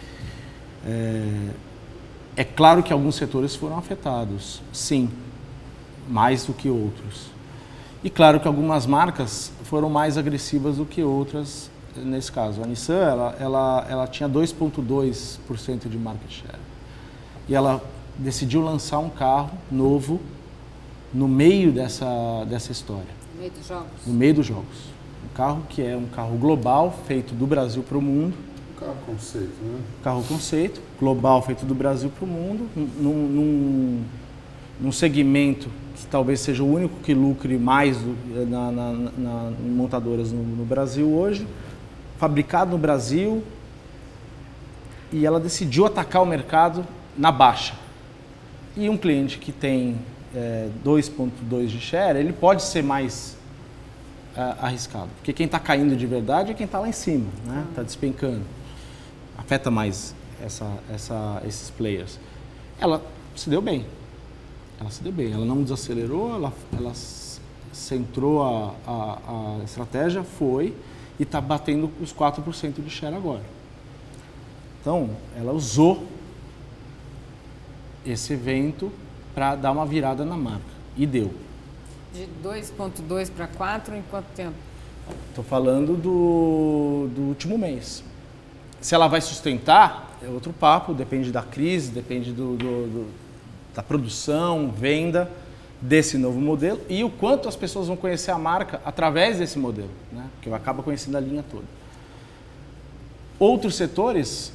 é, é claro que alguns setores foram afetados, sim, mais do que outros. E claro que algumas marcas foram mais agressivas do que outras nesse caso. A Nissan, ela, ela, ela tinha dois vírgula dois por cento de market share. E ela decidiu lançar um carro novo no meio dessa, dessa história. No meio dos jogos? No meio dos jogos. Um carro que é um carro global, feito do Brasil para o mundo, Carro conceito, né? Carro conceito, global, feito do Brasil para o mundo, num, num, num segmento que talvez seja o único que lucre mais na, na, na, em montadoras no, no Brasil hoje, fabricado no Brasil, e ela decidiu atacar o mercado na baixa. E um cliente que tem é, dois ponto dois de share, ele pode ser mais é, arriscado, porque quem está caindo de verdade é quem está lá em cima, né? Está despencando. Afeta mais essa, essa, esses players. Ela se deu bem. Ela se deu bem. Ela não desacelerou, ela, ela centrou a, a, a estratégia, foi e está batendo os quatro por cento de share agora. Então, ela usou esse evento para dar uma virada na marca. E deu. De dois ponto dois para quatro em quanto tempo? Estou falando do, do último mês. Se ela vai sustentar, é outro papo, depende da crise, depende do, do, do, da produção, venda desse novo modelo e o quanto as pessoas vão conhecer a marca através desse modelo, né? Porque acaba conhecendo a linha toda. Outros setores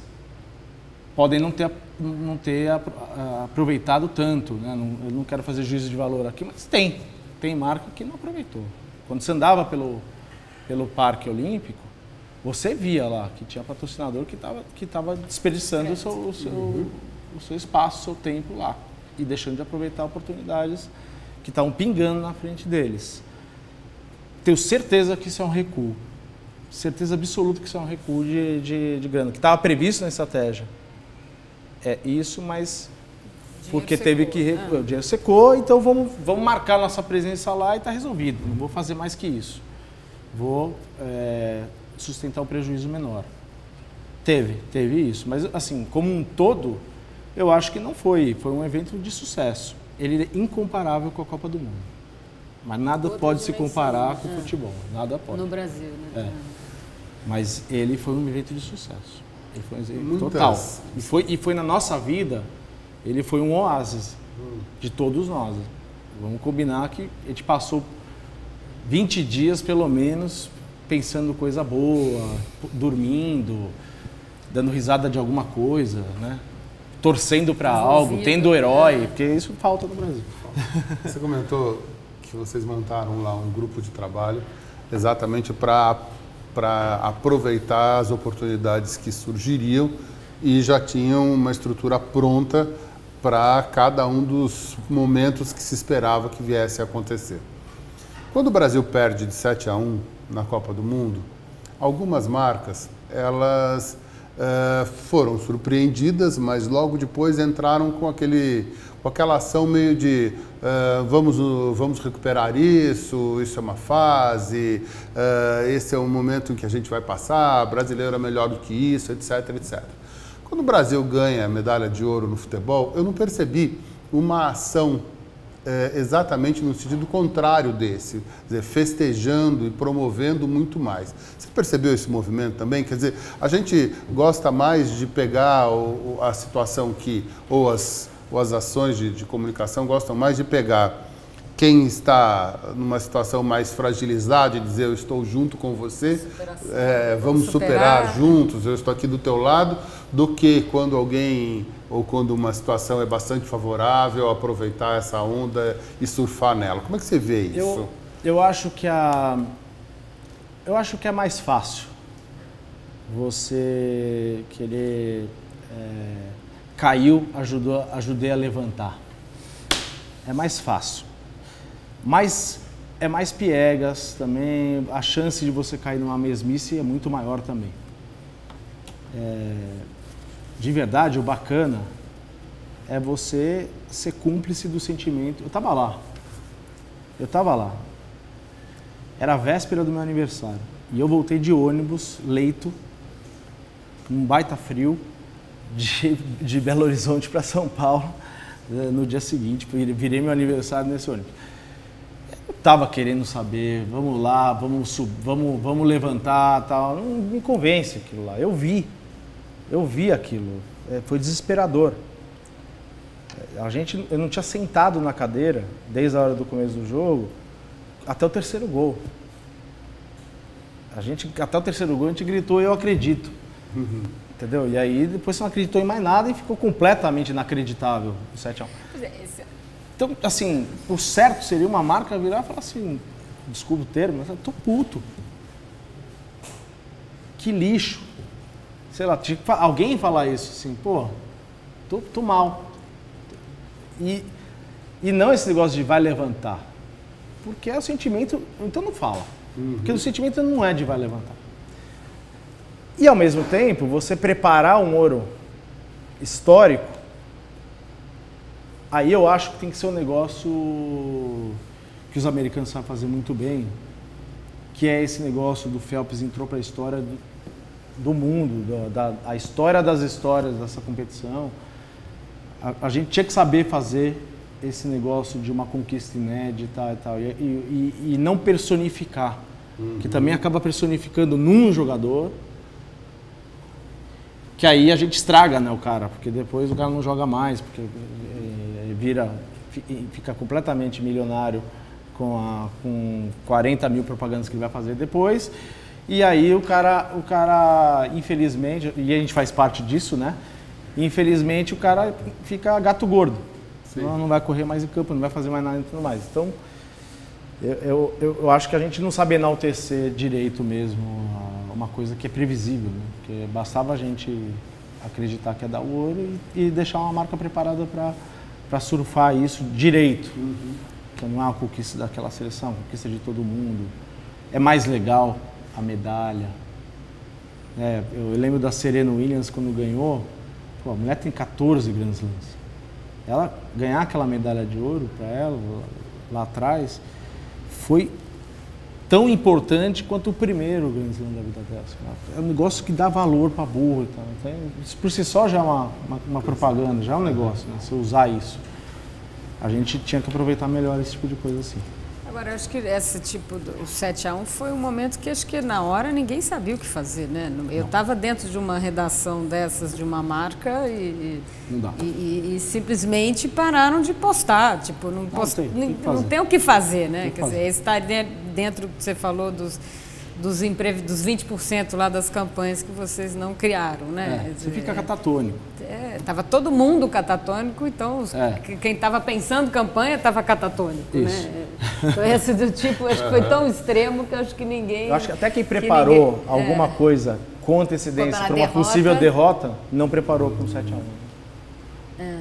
podem não ter, não ter aproveitado tanto, né? Não, eu não quero fazer juízo de valor aqui, mas tem. Tem marca que não aproveitou. Quando você andava pelo, pelo Parque Olímpico, você via lá que tinha patrocinador que estava que tava desperdiçando o seu, o, seu, uhum. o seu espaço, o seu tempo lá e deixando de aproveitar oportunidades que estavam pingando na frente deles. Tenho certeza que isso é um recuo, certeza absoluta que isso é um recuo de, de, de grana, que estava previsto na estratégia. É isso, mas porque teve que recuar, o dinheiro secou, então vamos, vamos marcar nossa presença lá e está resolvido, não vou fazer mais que isso. Vou... É, sustentar um prejuízo menor. Teve, teve isso. Mas, assim, como um todo, eu acho que não foi. Foi um evento de sucesso. Ele é incomparável com a Copa do Mundo. Mas nada Toda pode se comparar com o futebol. Nada pode. No Brasil, né? É. Mas ele foi um evento de sucesso. Ele foi um evento Muitas... total. E foi, e foi na nossa vida, ele foi um oásis de todos nós. Vamos combinar que a gente passou vinte dias, pelo menos, pensando coisa boa, dormindo, dando risada de alguma coisa, né? Torcendo para algo, tendo herói, porque isso falta no Brasil. Você comentou que vocês montaram lá um grupo de trabalho exatamente para para aproveitar as oportunidades que surgiriam e já tinham uma estrutura pronta para cada um dos momentos que se esperava que viesse a acontecer. Quando o Brasil perde de sete a um na Copa do Mundo, algumas marcas elas uh, foram surpreendidas, mas logo depois entraram com, aquele, com aquela ação meio de uh, vamos, uh, vamos recuperar isso, isso é uma fase, uh, esse é um momento em que a gente vai passar, brasileiro é melhor do que isso, etc, etcétera. Quando o Brasil ganha a medalha de ouro no futebol, eu não percebi uma ação É, exatamente no sentido contrário desse, quer dizer, festejando e promovendo muito mais. Você percebeu esse movimento também? Quer dizer, a gente gosta mais de pegar o, a situação que, ou as, ou as ações de, de comunicação gostam mais de pegar quem está numa situação mais fragilizada e dizer eu estou junto com você, é, vamos superar. superar juntos, eu estou aqui do teu lado, do que quando alguém ou quando uma situação é bastante favorável, aproveitar essa onda e surfar nela. Como é que você vê isso? Eu, eu acho que a eu acho que é mais fácil você querer é, caiu, ajudou, ajudei a levantar. É mais fácil. Mas é mais piegas também, a chance de você cair numa mesmice é muito maior também. É, de verdade, o bacana é você ser cúmplice do sentimento. Eu estava lá, eu estava lá, era a véspera do meu aniversário e eu voltei de ônibus, leito, um baita frio, de, de Belo Horizonte para São Paulo, no dia seguinte, virei meu aniversário nesse ônibus. Estava querendo saber, vamos lá, vamos, sub, vamos, vamos levantar, tal. Não me convence aquilo lá. Eu vi, eu vi aquilo. É, foi desesperador. A gente, eu não tinha sentado na cadeira desde a hora do começo do jogo até o terceiro gol. A gente, até o terceiro gol, a gente gritou, eu acredito. Uhum. Entendeu? E aí depois você não acreditou em mais nada e ficou completamente inacreditável o sete a um. Então, assim, o certo seria uma marca virar e falar assim, desculpa o termo, mas eu tô puto. Que lixo. Sei lá, tinha que alguém falar isso, assim, pô, tô, tô mal. E, e não esse negócio de vai levantar. Porque é o sentimento, então não fala. Uhum. Porque o sentimento não é de vai levantar. E ao mesmo tempo, você preparar um ouro histórico, aí eu acho que tem que ser um negócio que os americanos sabem fazer muito bem, que é esse negócio do Phelps entrou para a história do, do mundo, da, da, a história das histórias dessa competição. A, a gente tinha que saber fazer esse negócio de uma conquista inédita e tal, e, e, e não personificar, uhum. que também acaba personificando num jogador, que aí a gente estraga, né, o cara, porque depois o cara não joga mais, porque vira, fica completamente milionário com, a, com quarenta mil propagandas que ele vai fazer depois, e aí o cara, o cara, infelizmente, e a gente faz parte disso, né, infelizmente o cara fica gato gordo, não, não vai correr mais em campo, não vai fazer mais nada e tudo mais. Então, eu, eu, eu acho que a gente não sabe enaltecer direito mesmo uma coisa que é previsível, né? Porque bastava a gente acreditar que é dar o ouro e, e deixar uma marca preparada para surfar isso direito. Uhum. Que não é uma conquista daquela seleção, uma conquista de todo mundo. É mais legal a medalha. É, eu lembro da Serena Williams quando ganhou, pô, a mulher tem quatorze Grand Slams. Ela ganhar aquela medalha de ouro para ela lá atrás foi tão importante quanto o primeiro Grand Slam da vida dela. É um negócio que dá valor para burro. Então, então, isso por si só já é uma, uma, uma propaganda, já é um negócio, né? Se usar isso. A gente tinha que aproveitar melhor esse tipo de coisa assim. Agora, eu acho que esse tipo, do sete a um foi um momento que acho que na hora ninguém sabia o que fazer, né? Eu estava dentro de uma redação dessas, de uma marca e, não dá. E, e, e simplesmente pararam de postar, tipo, não, post... não, tem, tem não tem o que fazer, né? Quer fazer. dizer, está dentro do que você falou dos, dos, imprev... dos vinte por cento lá das campanhas que vocês não criaram, né? É, você fica catatônico. Estava é, todo mundo catatônico, então é. quem estava pensando campanha estava catatônico, isso. né? Então, esse do tipo, acho que foi tão extremo que acho que ninguém... Eu acho que até quem preparou que ninguém, alguma é, coisa com antecedência para uma derrota, possível derrota, não preparou para um sete a um. É.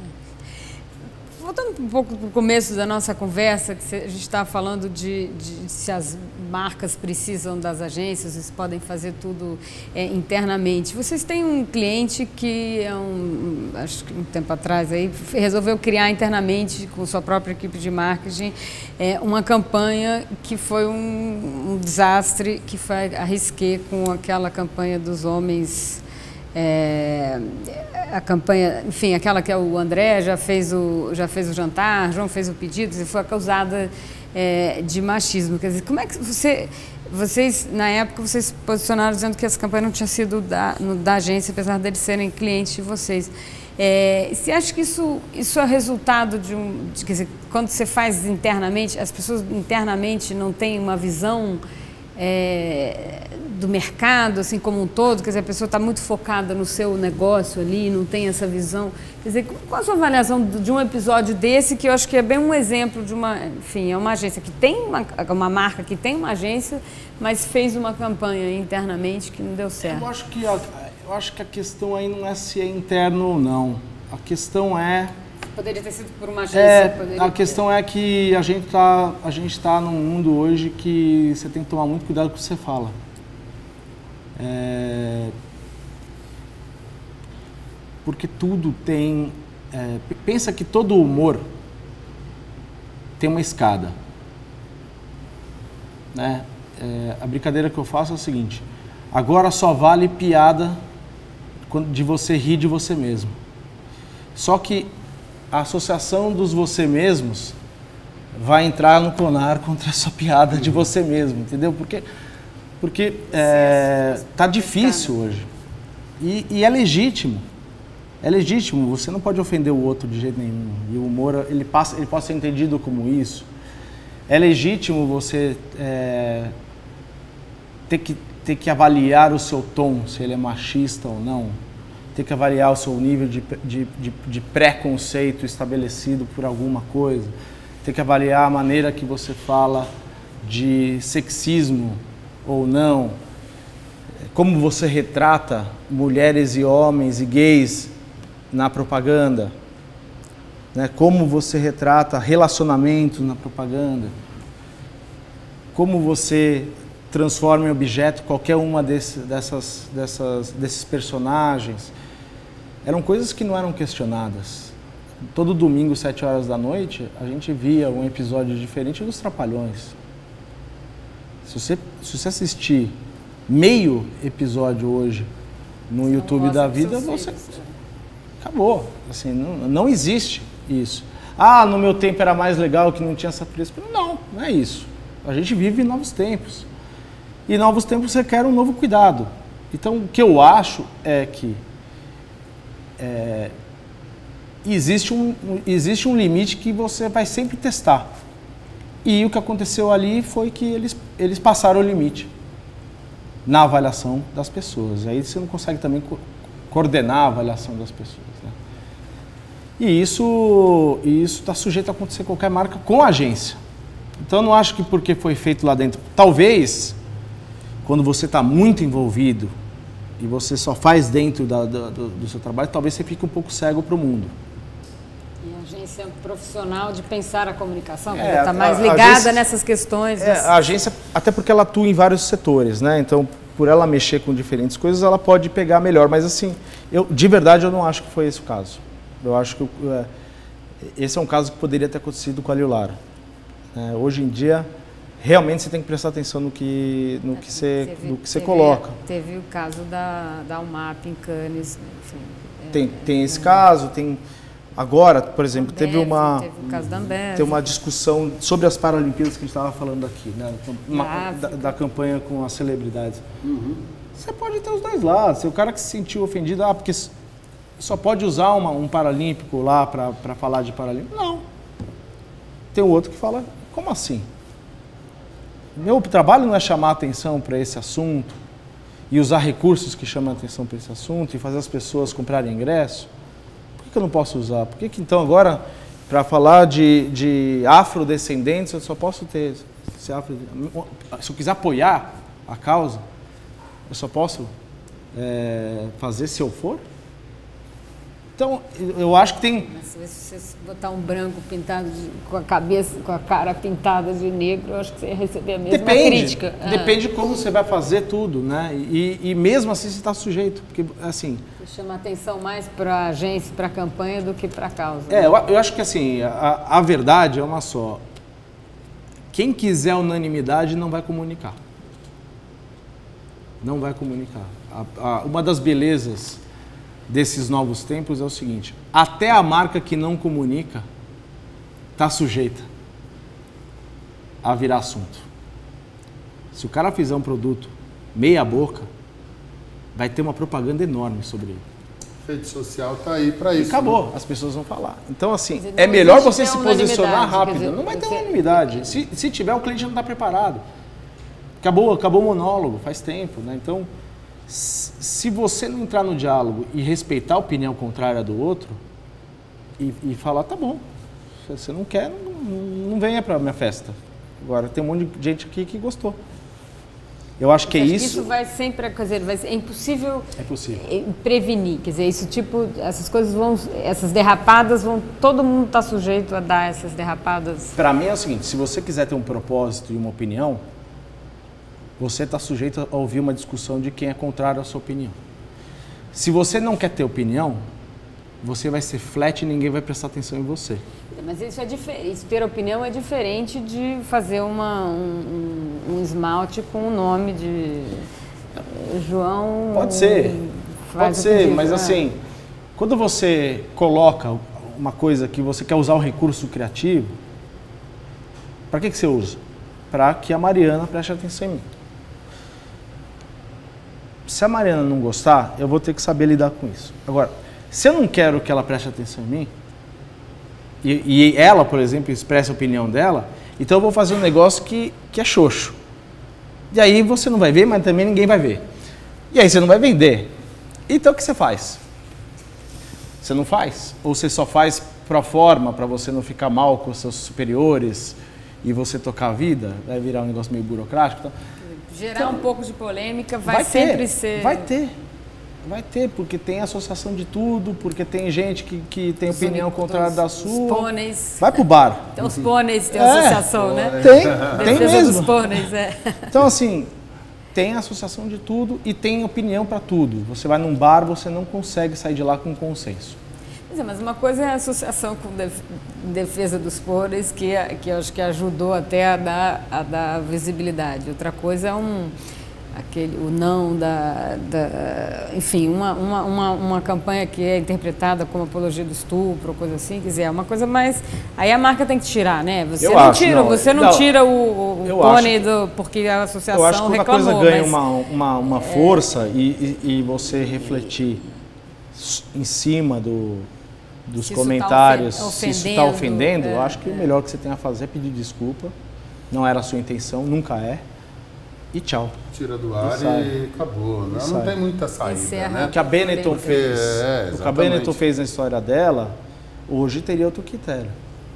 Voltando um pouco para o começo da nossa conversa, que a gente está falando de, de se as marcas precisam das agências, eles podem fazer tudo é, internamente. Vocês têm um cliente que, é um, acho que um tempo atrás, aí, resolveu criar internamente, com sua própria equipe de marketing, é, uma campanha que foi um, um desastre, que foi a Risqué com aquela campanha dos homens... É, a campanha, enfim, aquela que é o André já fez o, já fez o jantar, João fez o pedido, e foi acusada é, de machismo. Quer dizer, como é que você, vocês, na época, vocês se posicionaram dizendo que essa campanha não tinha sido da, no, da agência, apesar deles serem clientes de vocês. É, você acha que isso, isso é resultado de um... De, quer dizer, quando você faz internamente, as pessoas internamente não têm uma visão... É, do mercado, assim como um todo, quer dizer, a pessoa está muito focada no seu negócio ali, não tem essa visão. Quer dizer, qual a sua avaliação de um episódio desse, que eu acho que é bem um exemplo de uma, enfim, é uma agência que tem uma, uma marca que tem uma agência, mas fez uma campanha internamente que não deu certo. Eu acho que a, eu acho que a questão aí não é se é interno ou não. A questão é... Poderia ter sido por uma agência. É, a questão ter. é que a gente está a gente está num mundo hoje que você tem que tomar muito cuidado com o que você fala. É, porque tudo tem... É, pensa que todo humor tem uma escada. Né? É, a brincadeira que eu faço é o seguinte: agora só vale piada de você rir de você mesmo. Só que a associação dos você mesmos vai entrar no CONAR contra a sua piada de você mesmo, entendeu? Porque... Porque é, tá difícil hoje. E, e é legítimo. É legítimo. Você não pode ofender o outro de jeito nenhum. E o humor, ele, passa, ele pode ser entendido como isso. É legítimo você é, ter, que, ter que avaliar o seu tom, se ele é machista ou não, ter que avaliar o seu nível de, de, de, de preconceito estabelecido por alguma coisa, ter que avaliar a maneira que você fala de sexismo ou não, como você retrata mulheres e homens e gays na propaganda, né? Como você retrata relacionamentos na propaganda, como você transforma em objeto qualquer uma desse, dessas, dessas, desses personagens. Eram coisas que não eram questionadas. Todo domingo, sete horas da noite, a gente via um episódio diferente dos Trapalhões. Se você, se você assistir meio episódio hoje no YouTube da vida, você... Acabou. Assim, não, não existe isso. Ah, no meu tempo era mais legal que não tinha essa frescura. Não, não é isso. A gente vive novos tempos. E novos tempos requer um novo cuidado. Então, o que eu acho é que é, existe, um, existe um limite que você vai sempre testar. E o que aconteceu ali foi que eles, eles passaram o limite na avaliação das pessoas. Aí você não consegue também co coordenar a avaliação das pessoas, né? E isso está sujeito a acontecer qualquer marca com a agência. Então, eu não acho que porque foi feito lá dentro... Talvez, quando você está muito envolvido e você só faz dentro da, da, do, do seu trabalho, talvez você fique um pouco cego para o mundo. E a agência profissional de pensar a comunicação, é, ela está mais ligada agência, nessas questões. É, a agência, até porque ela atua em vários setores, né? Então, por ela mexer com diferentes coisas, ela pode pegar melhor. Mas, assim, eu, de verdade, eu não acho que foi esse o caso. Eu acho que é, esse é um caso que poderia ter acontecido com a Liu Lara. É, hoje em dia, realmente você tem que prestar atenção no que, no que, você, teve, no que você teve, coloca. Teve o caso da, da UMAP em Cannes. Enfim, tem, é, tem esse é, caso, tem... Agora, por exemplo, Ambev, teve uma, teve o caso da Ambev. Tem uma discussão sobre as Paralimpíadas que a gente estava falando aqui, né? Uma, da, da campanha com as celebridades. Uhum. Você pode ter os dois lados. Se o cara que se sentiu ofendido, ah, porque só pode usar uma, um paralímpico lá para falar de paralímpico. Não. Tem o outro que fala, como assim? Meu trabalho não é chamar atenção para esse assunto e usar recursos que chamam atenção para esse assunto e fazer as pessoas comprarem ingresso? Por que, que eu não posso usar? Por que, que então agora, para falar de, de afrodescendentes, eu só posso ter... Se, afro, se eu quiser apoiar a causa, eu só posso é, fazer se eu for? Então, eu acho que tem... Mas se você botar um branco pintado de, com a cabeça, com a cara pintada de negro, eu acho que você ia receber a mesma depende, crítica. Depende de como você vai fazer tudo, né? E, e mesmo assim você está sujeito, porque assim... Você chama atenção mais para a agência, para a campanha, do que para a causa. É, né? eu, eu acho que assim, a, a verdade é uma só. Quem quiser unanimidade não vai comunicar. Não vai comunicar. A, a, uma das belezas desses novos tempos é o seguinte, até a marca que não comunica está sujeita a virar assunto. Se o cara fizer um produto meia boca, vai ter uma propaganda enorme sobre ele. Rede social está aí para isso. E acabou, né? As pessoas vão falar. Então, assim, dizer, é melhor você se posicionar rápido. Dizer, não vai ter unanimidade. Se, se tiver, o cliente não está preparado. Acabou, acabou o monólogo, faz tempo, né? Então, se você não entrar no diálogo e respeitar a opinião contrária do outro e, e falar, tá bom, se você não quer, não, não venha para a minha festa. Agora, tem um monte de gente aqui que gostou. Eu acho que é isso... Isso vai sempre, quer dizer, vai ser, é impossível, é possível prevenir, quer dizer, isso tipo, essas coisas vão, essas derrapadas vão, todo mundo está sujeito a dar essas derrapadas. Para mim é o seguinte, se você quiser ter um propósito e uma opinião, você está sujeito a ouvir uma discussão de quem é contrário à sua opinião. Se você não quer ter opinião, você vai ser flat e ninguém vai prestar atenção em você. Mas isso é diferente, isso ter opinião é diferente de fazer uma, um, um esmalte com o nome de João... Pode ser, pode ser, mas assim, quando você coloca uma coisa que você quer usar um recurso criativo, para que, que você usa? Para que a Mariana preste atenção em mim. Se a Mariana não gostar, eu vou ter que saber lidar com isso. Agora, se eu não quero que ela preste atenção em mim, e, e ela, por exemplo, expressa a opinião dela, então eu vou fazer um negócio que, que é xoxo. E aí você não vai ver, mas também ninguém vai ver. E aí você não vai vender. Então o que você faz? Você não faz? Ou você só faz pro forma, para você não ficar mal com os seus superiores e você tocar a vida? Vai virar um negócio meio burocrático. Então, gerar então, um pouco de polêmica vai, vai sempre ter, ser... Vai ter. Vai ter, porque tem associação de tudo, porque tem gente que, que tem opinião contrária da sua. Os pôneis. Vai pro bar. Tem os pôneis, tem é, associação, né? Tem, tem Defesa mesmo. dos pôneis, é. Então, assim, tem associação de tudo e tem opinião para tudo. Você vai num bar, você não consegue sair de lá com consenso. Mas uma coisa é a associação com def defesa dos pôneis, que, que eu acho que ajudou até a dar, a dar visibilidade. Outra coisa é um... Aquele, o não da, da enfim, uma, uma, uma, uma campanha que é interpretada como apologia do estupro, coisa assim, quer dizer, é uma coisa mais... Aí a marca tem que tirar, né? Você eu não acho, tira, não, você não, não tira o, o pônei do, porque a associação reclamou. Eu acho que reclamou, quando a coisa ganha mas, uma, uma, uma força é, e, e, e você refletir em cima do, dos se comentários, isso tá se isso está ofendendo, é, eu acho que é. o melhor que você tem a fazer é pedir desculpa. Não era a sua intenção, nunca é. E tchau. Tira do ar e, e acabou. Não, não tem muita saída, Encerra. né? O que a Benetton fez, é, o que a Benetton fez na história dela, hoje teria outro critério.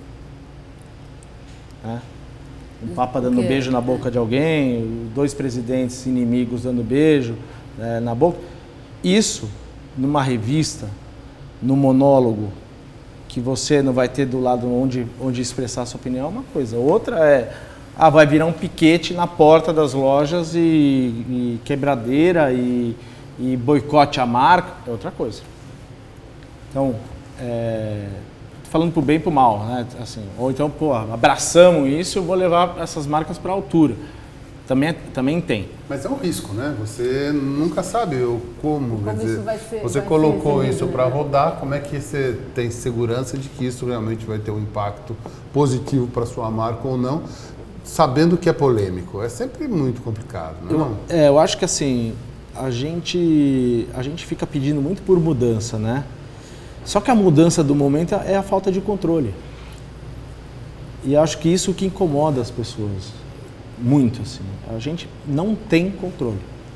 É. Um papa dando beijo na boca de alguém, dois presidentes inimigos dando beijo é, na boca. Isso, numa revista, num monólogo, que você não vai ter do lado onde, onde expressar sua opinião, é uma coisa. Outra é... Ah, vai virar um piquete na porta das lojas e, e quebradeira e, e boicote à marca, é outra coisa. Então, é, falando pro bem e pro mal, né? Assim, ou então, pô, abraçamos isso, eu vou levar essas marcas para a altura. Também, também tem. Mas é um risco, né? Você nunca sabe o como. Como quer isso dizer, vai ser, você vai colocou ser isso para rodar, como é que você tem segurança de que isso realmente vai ter um impacto positivo para sua marca ou não? Sabendo que é polêmico, é sempre muito complicado, não? Eu, é, eu acho que assim, a gente, a gente fica pedindo muito por mudança, né? Só que a mudança do momento é a falta de controle. E acho que isso que incomoda as pessoas, muito assim. A gente não tem controle.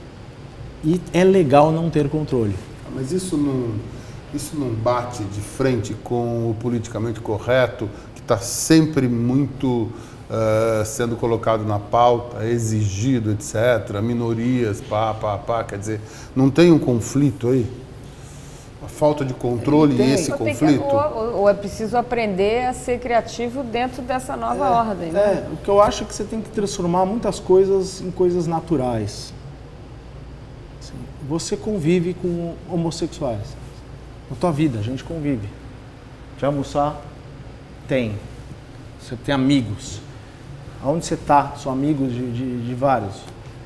E é legal não ter controle. Mas isso não, isso não bate de frente com o politicamente correto, que está sempre muito... Uh, sendo colocado na pauta, exigido, etcétera, minorias, pá, pá, pá, quer dizer, não tem um conflito aí? A falta de controle e esse ou conflito? Que, ou, ou é preciso aprender a ser criativo dentro dessa nova é, ordem, né? É, o que eu acho é que você tem que transformar muitas coisas em coisas naturais. Assim, você convive com homossexuais. Na tua vida, a gente convive. Quer almoçar? Tem. Você tem amigos. Aonde você está? Sou amigo de, de, de vários.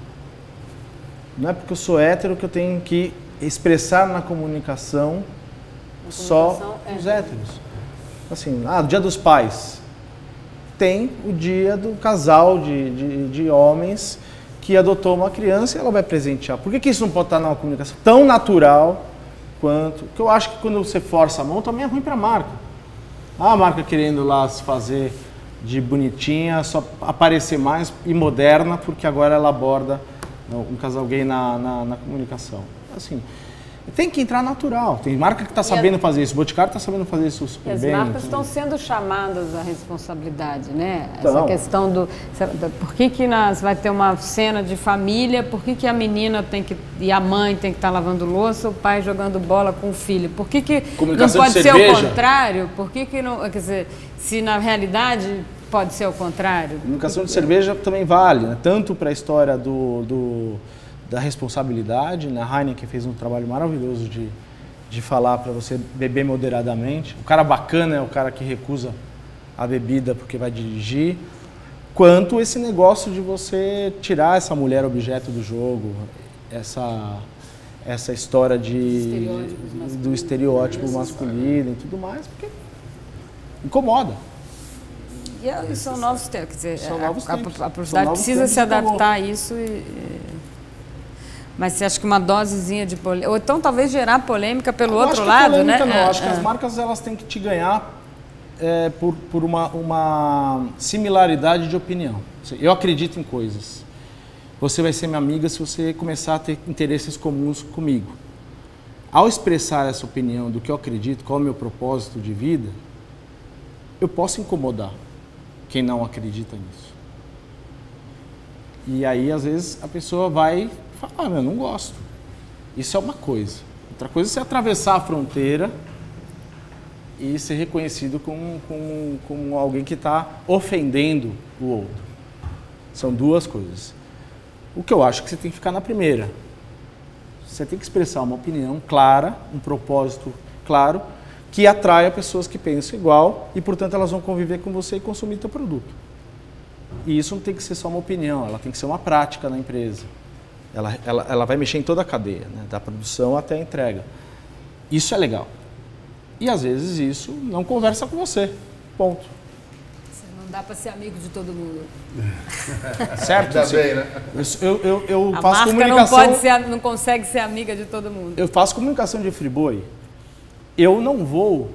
Não é porque eu sou hétero que eu tenho que expressar na comunicação, na só comunicação os é. héteros. Assim, ah, Dia dos Pais. Tem o dia do casal de, de, de homens que adotou uma criança e ela vai presentear. Por que, que isso não pode estar numa comunicação tão natural quanto... Porque eu acho que quando você força a mão também é ruim para a marca. Ah, a marca querendo lá se fazer... de bonitinha, só aparecer mais e moderna, porque agora ela aborda um casal gay na, na, na comunicação. Assim, tem que entrar natural. Tem marca que está sabendo fazer isso. O Boticário está sabendo fazer isso super bem. As marcas estão sendo chamadas à responsabilidade, né? Essa então, questão do... Por que que nas, vai ter uma cena de família, por que que a menina tem que... e a mãe tem que estar tá lavando louça, o pai jogando bola com o filho? Por que que não pode ser o contrário? Por que que não... Quer dizer, se na realidade pode ser o contrário? Comunicação de cerveja também vale, né? Tanto para a história do... do da responsabilidade, né? A Heineken fez um trabalho maravilhoso de, de falar para você beber moderadamente. O cara bacana é o cara que recusa a bebida porque vai dirigir, quanto esse negócio de você tirar essa mulher objeto do jogo, essa, essa história de, do estereótipo masculino e tudo mais, porque incomoda. E são novos tempos, quer dizer, são novos a, tempos. a, a publicidade precisa se adaptar a isso e... Mas você acha que uma dosezinha de polêmica... Ou então talvez gerar polêmica pelo eu outro lado, polêmica, né? Não, é, acho é. que as marcas elas têm que te ganhar é, por, por uma, uma similaridade de opinião. Eu acredito em coisas. você vai ser minha amiga se você começar a ter interesses comuns comigo. Ao expressar essa opinião do que eu acredito, qual é o meu propósito de vida, eu posso incomodar quem não acredita nisso. E aí, às vezes, a pessoa vai falar, ah, eu não gosto. Isso é uma coisa. Outra coisa é você atravessar a fronteira e ser reconhecido como, como, como alguém que está ofendendo o outro. São duas coisas. O que eu acho que você tem que ficar na primeira. Você tem que expressar uma opinião clara, um propósito claro, que atraia pessoas que pensam igual e, portanto, elas vão conviver com você e consumir teu produto. E isso não tem que ser só uma opinião, ela tem que ser uma prática na empresa. Ela, ela, ela vai mexer em toda a cadeia, né? Da produção até a entrega. Isso é legal. E, às vezes, isso não conversa com você. Ponto. Não dá para ser amigo de todo mundo. Certo? Ainda bem, né? Eu, eu, eu a faço marca comunicação... não, pode ser, não consegue ser amiga de todo mundo. Eu faço comunicação de friboi. Eu não vou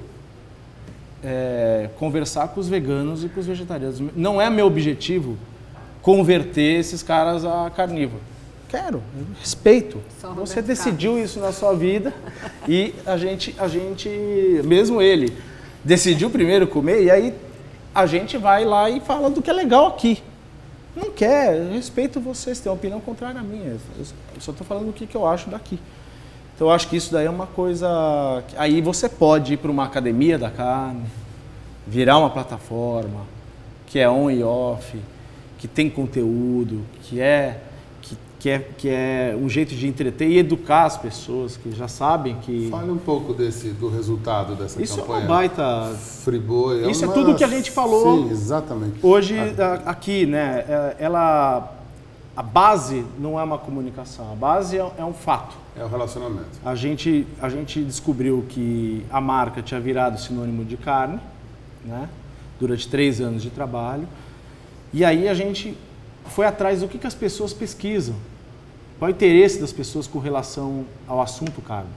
é, conversar com os veganos e com os vegetarianos. Não é meu objetivo converter esses caras a carnívoro. Quero, eu respeito. Você decidiu Carlos. Isso na sua vida e a gente, a gente, mesmo ele, decidiu primeiro comer e aí a gente vai lá e fala do que é legal aqui. Não quer, eu respeito vocês, tem uma opinião contrária à minha. Eu só estou falando o que, que eu acho daqui. Então eu acho que isso daí é uma coisa... Aí você pode ir para uma academia da carne, virar uma plataforma que é on e off, que tem conteúdo, que é... Que é, que é um jeito de entreter e educar as pessoas que já sabem que... Fale um pouco desse, do resultado dessa isso campanha. Isso é uma baita... Friboi. É isso uma... é tudo que a gente falou. Sim, exatamente. Hoje, aqui, né, ela... A base não é uma comunicação, a base é, é um fato. É o relacionamento. A gente, a gente descobriu que a marca tinha virado sinônimo de carne, né, durante três anos de trabalho. E aí a gente foi atrás do que, que as pessoas pesquisam. Qual é o interesse das pessoas com relação ao assunto carne?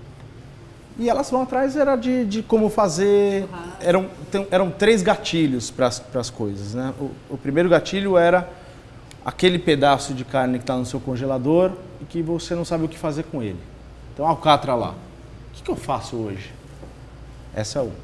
E elas vão atrás era de, de como fazer... Eram, eram três gatilhos para as coisas, né? O, o primeiro gatilho era aquele pedaço de carne que está no seu congelador e que você não sabe o que fazer com ele. Então, alcatra lá. O que, que eu faço hoje? Essa é uma.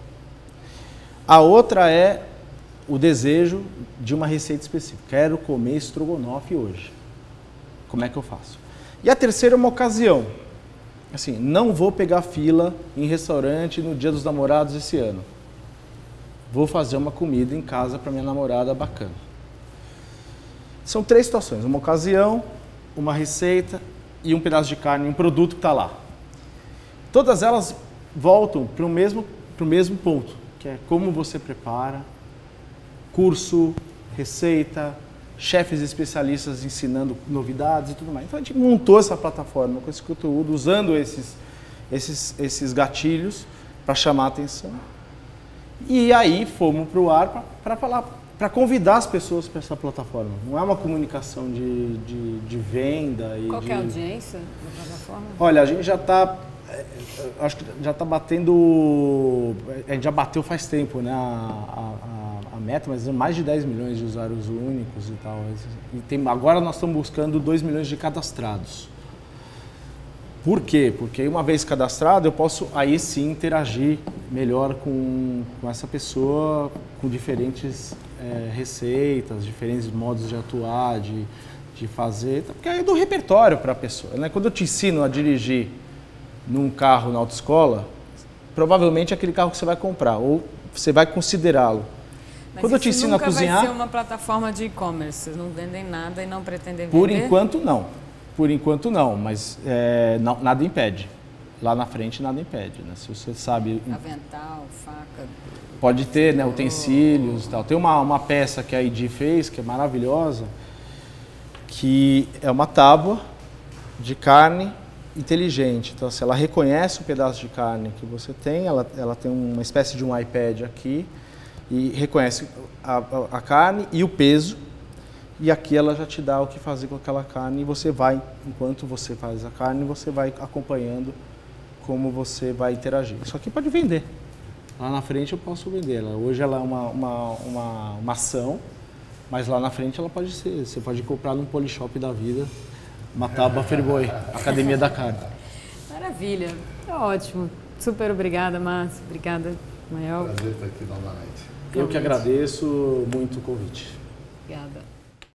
A outra é o desejo de uma receita específica. Quero comer estrogonofe hoje. Como é que eu faço? E a terceira é uma ocasião. Assim, não vou pegar fila em restaurante no Dia dos Namorados esse ano. Vou fazer uma comida em casa para minha namorada bacana. São três situações. Uma ocasião, uma receita e um pedaço de carne, um produto que está lá. Todas elas voltam para o mesmo, para o mesmo ponto, que é como você prepara, curso, receita, chefes especialistas ensinando novidades e tudo mais. Então a gente montou essa plataforma com esse conteúdo, usando esses, esses, esses gatilhos para chamar a atenção. E aí fomos para o ar para falar, para convidar as pessoas para essa plataforma. Não é uma comunicação de, de, de venda. E Qual de... que é a audiência da plataforma? Olha, a gente já está... Acho que já está batendo... A gente já bateu faz tempo, né? A, a, a meta, mas mais de dez milhões de usuários únicos e tal. E tem, agora nós estamos buscando dois milhões de cadastrados. Por quê? Porque uma vez cadastrado, eu posso aí sim interagir melhor com, com essa pessoa, com diferentes é, receitas, diferentes modos de atuar, de, de fazer. Porque aí é do repertório para a pessoa, né? Quando eu te ensino a dirigir num carro na autoescola, provavelmente é aquele carro que você vai comprar, ou você vai considerá-lo. Quando eu te ensino a cozinhar... vai ser uma plataforma de e-commerce, vocês não vendem nada e não pretendem vender? Por enquanto não, por enquanto não, mas é, não, nada impede. Lá na frente nada impede, né? Se você sabe... Avental, faca... Pode ter, né, utensílios e tal. Tem uma, uma peça que a I D fez, que é maravilhosa, que é uma tábua de carne inteligente. Então, se ela reconhece o pedaço de carne que você tem, ela, ela tem uma espécie de um iPad aqui e reconhece a, a, a carne e o peso, e aqui ela já te dá o que fazer com aquela carne e você vai, enquanto você faz a carne, você vai acompanhando como você vai interagir. Isso aqui pode vender. Lá na frente eu posso vender ela. Hoje ela é uma, uma, uma, uma ação Mas lá na frente ela pode ser, você pode comprar num Polishop da vida, matar a Buffer Boi, Academia da Carne. Maravilha, é ótimo. Super obrigada, Márcio. Obrigada, Ismael. Prazer estar aqui novamente. Eu que agradeço muito o convite. Obrigada.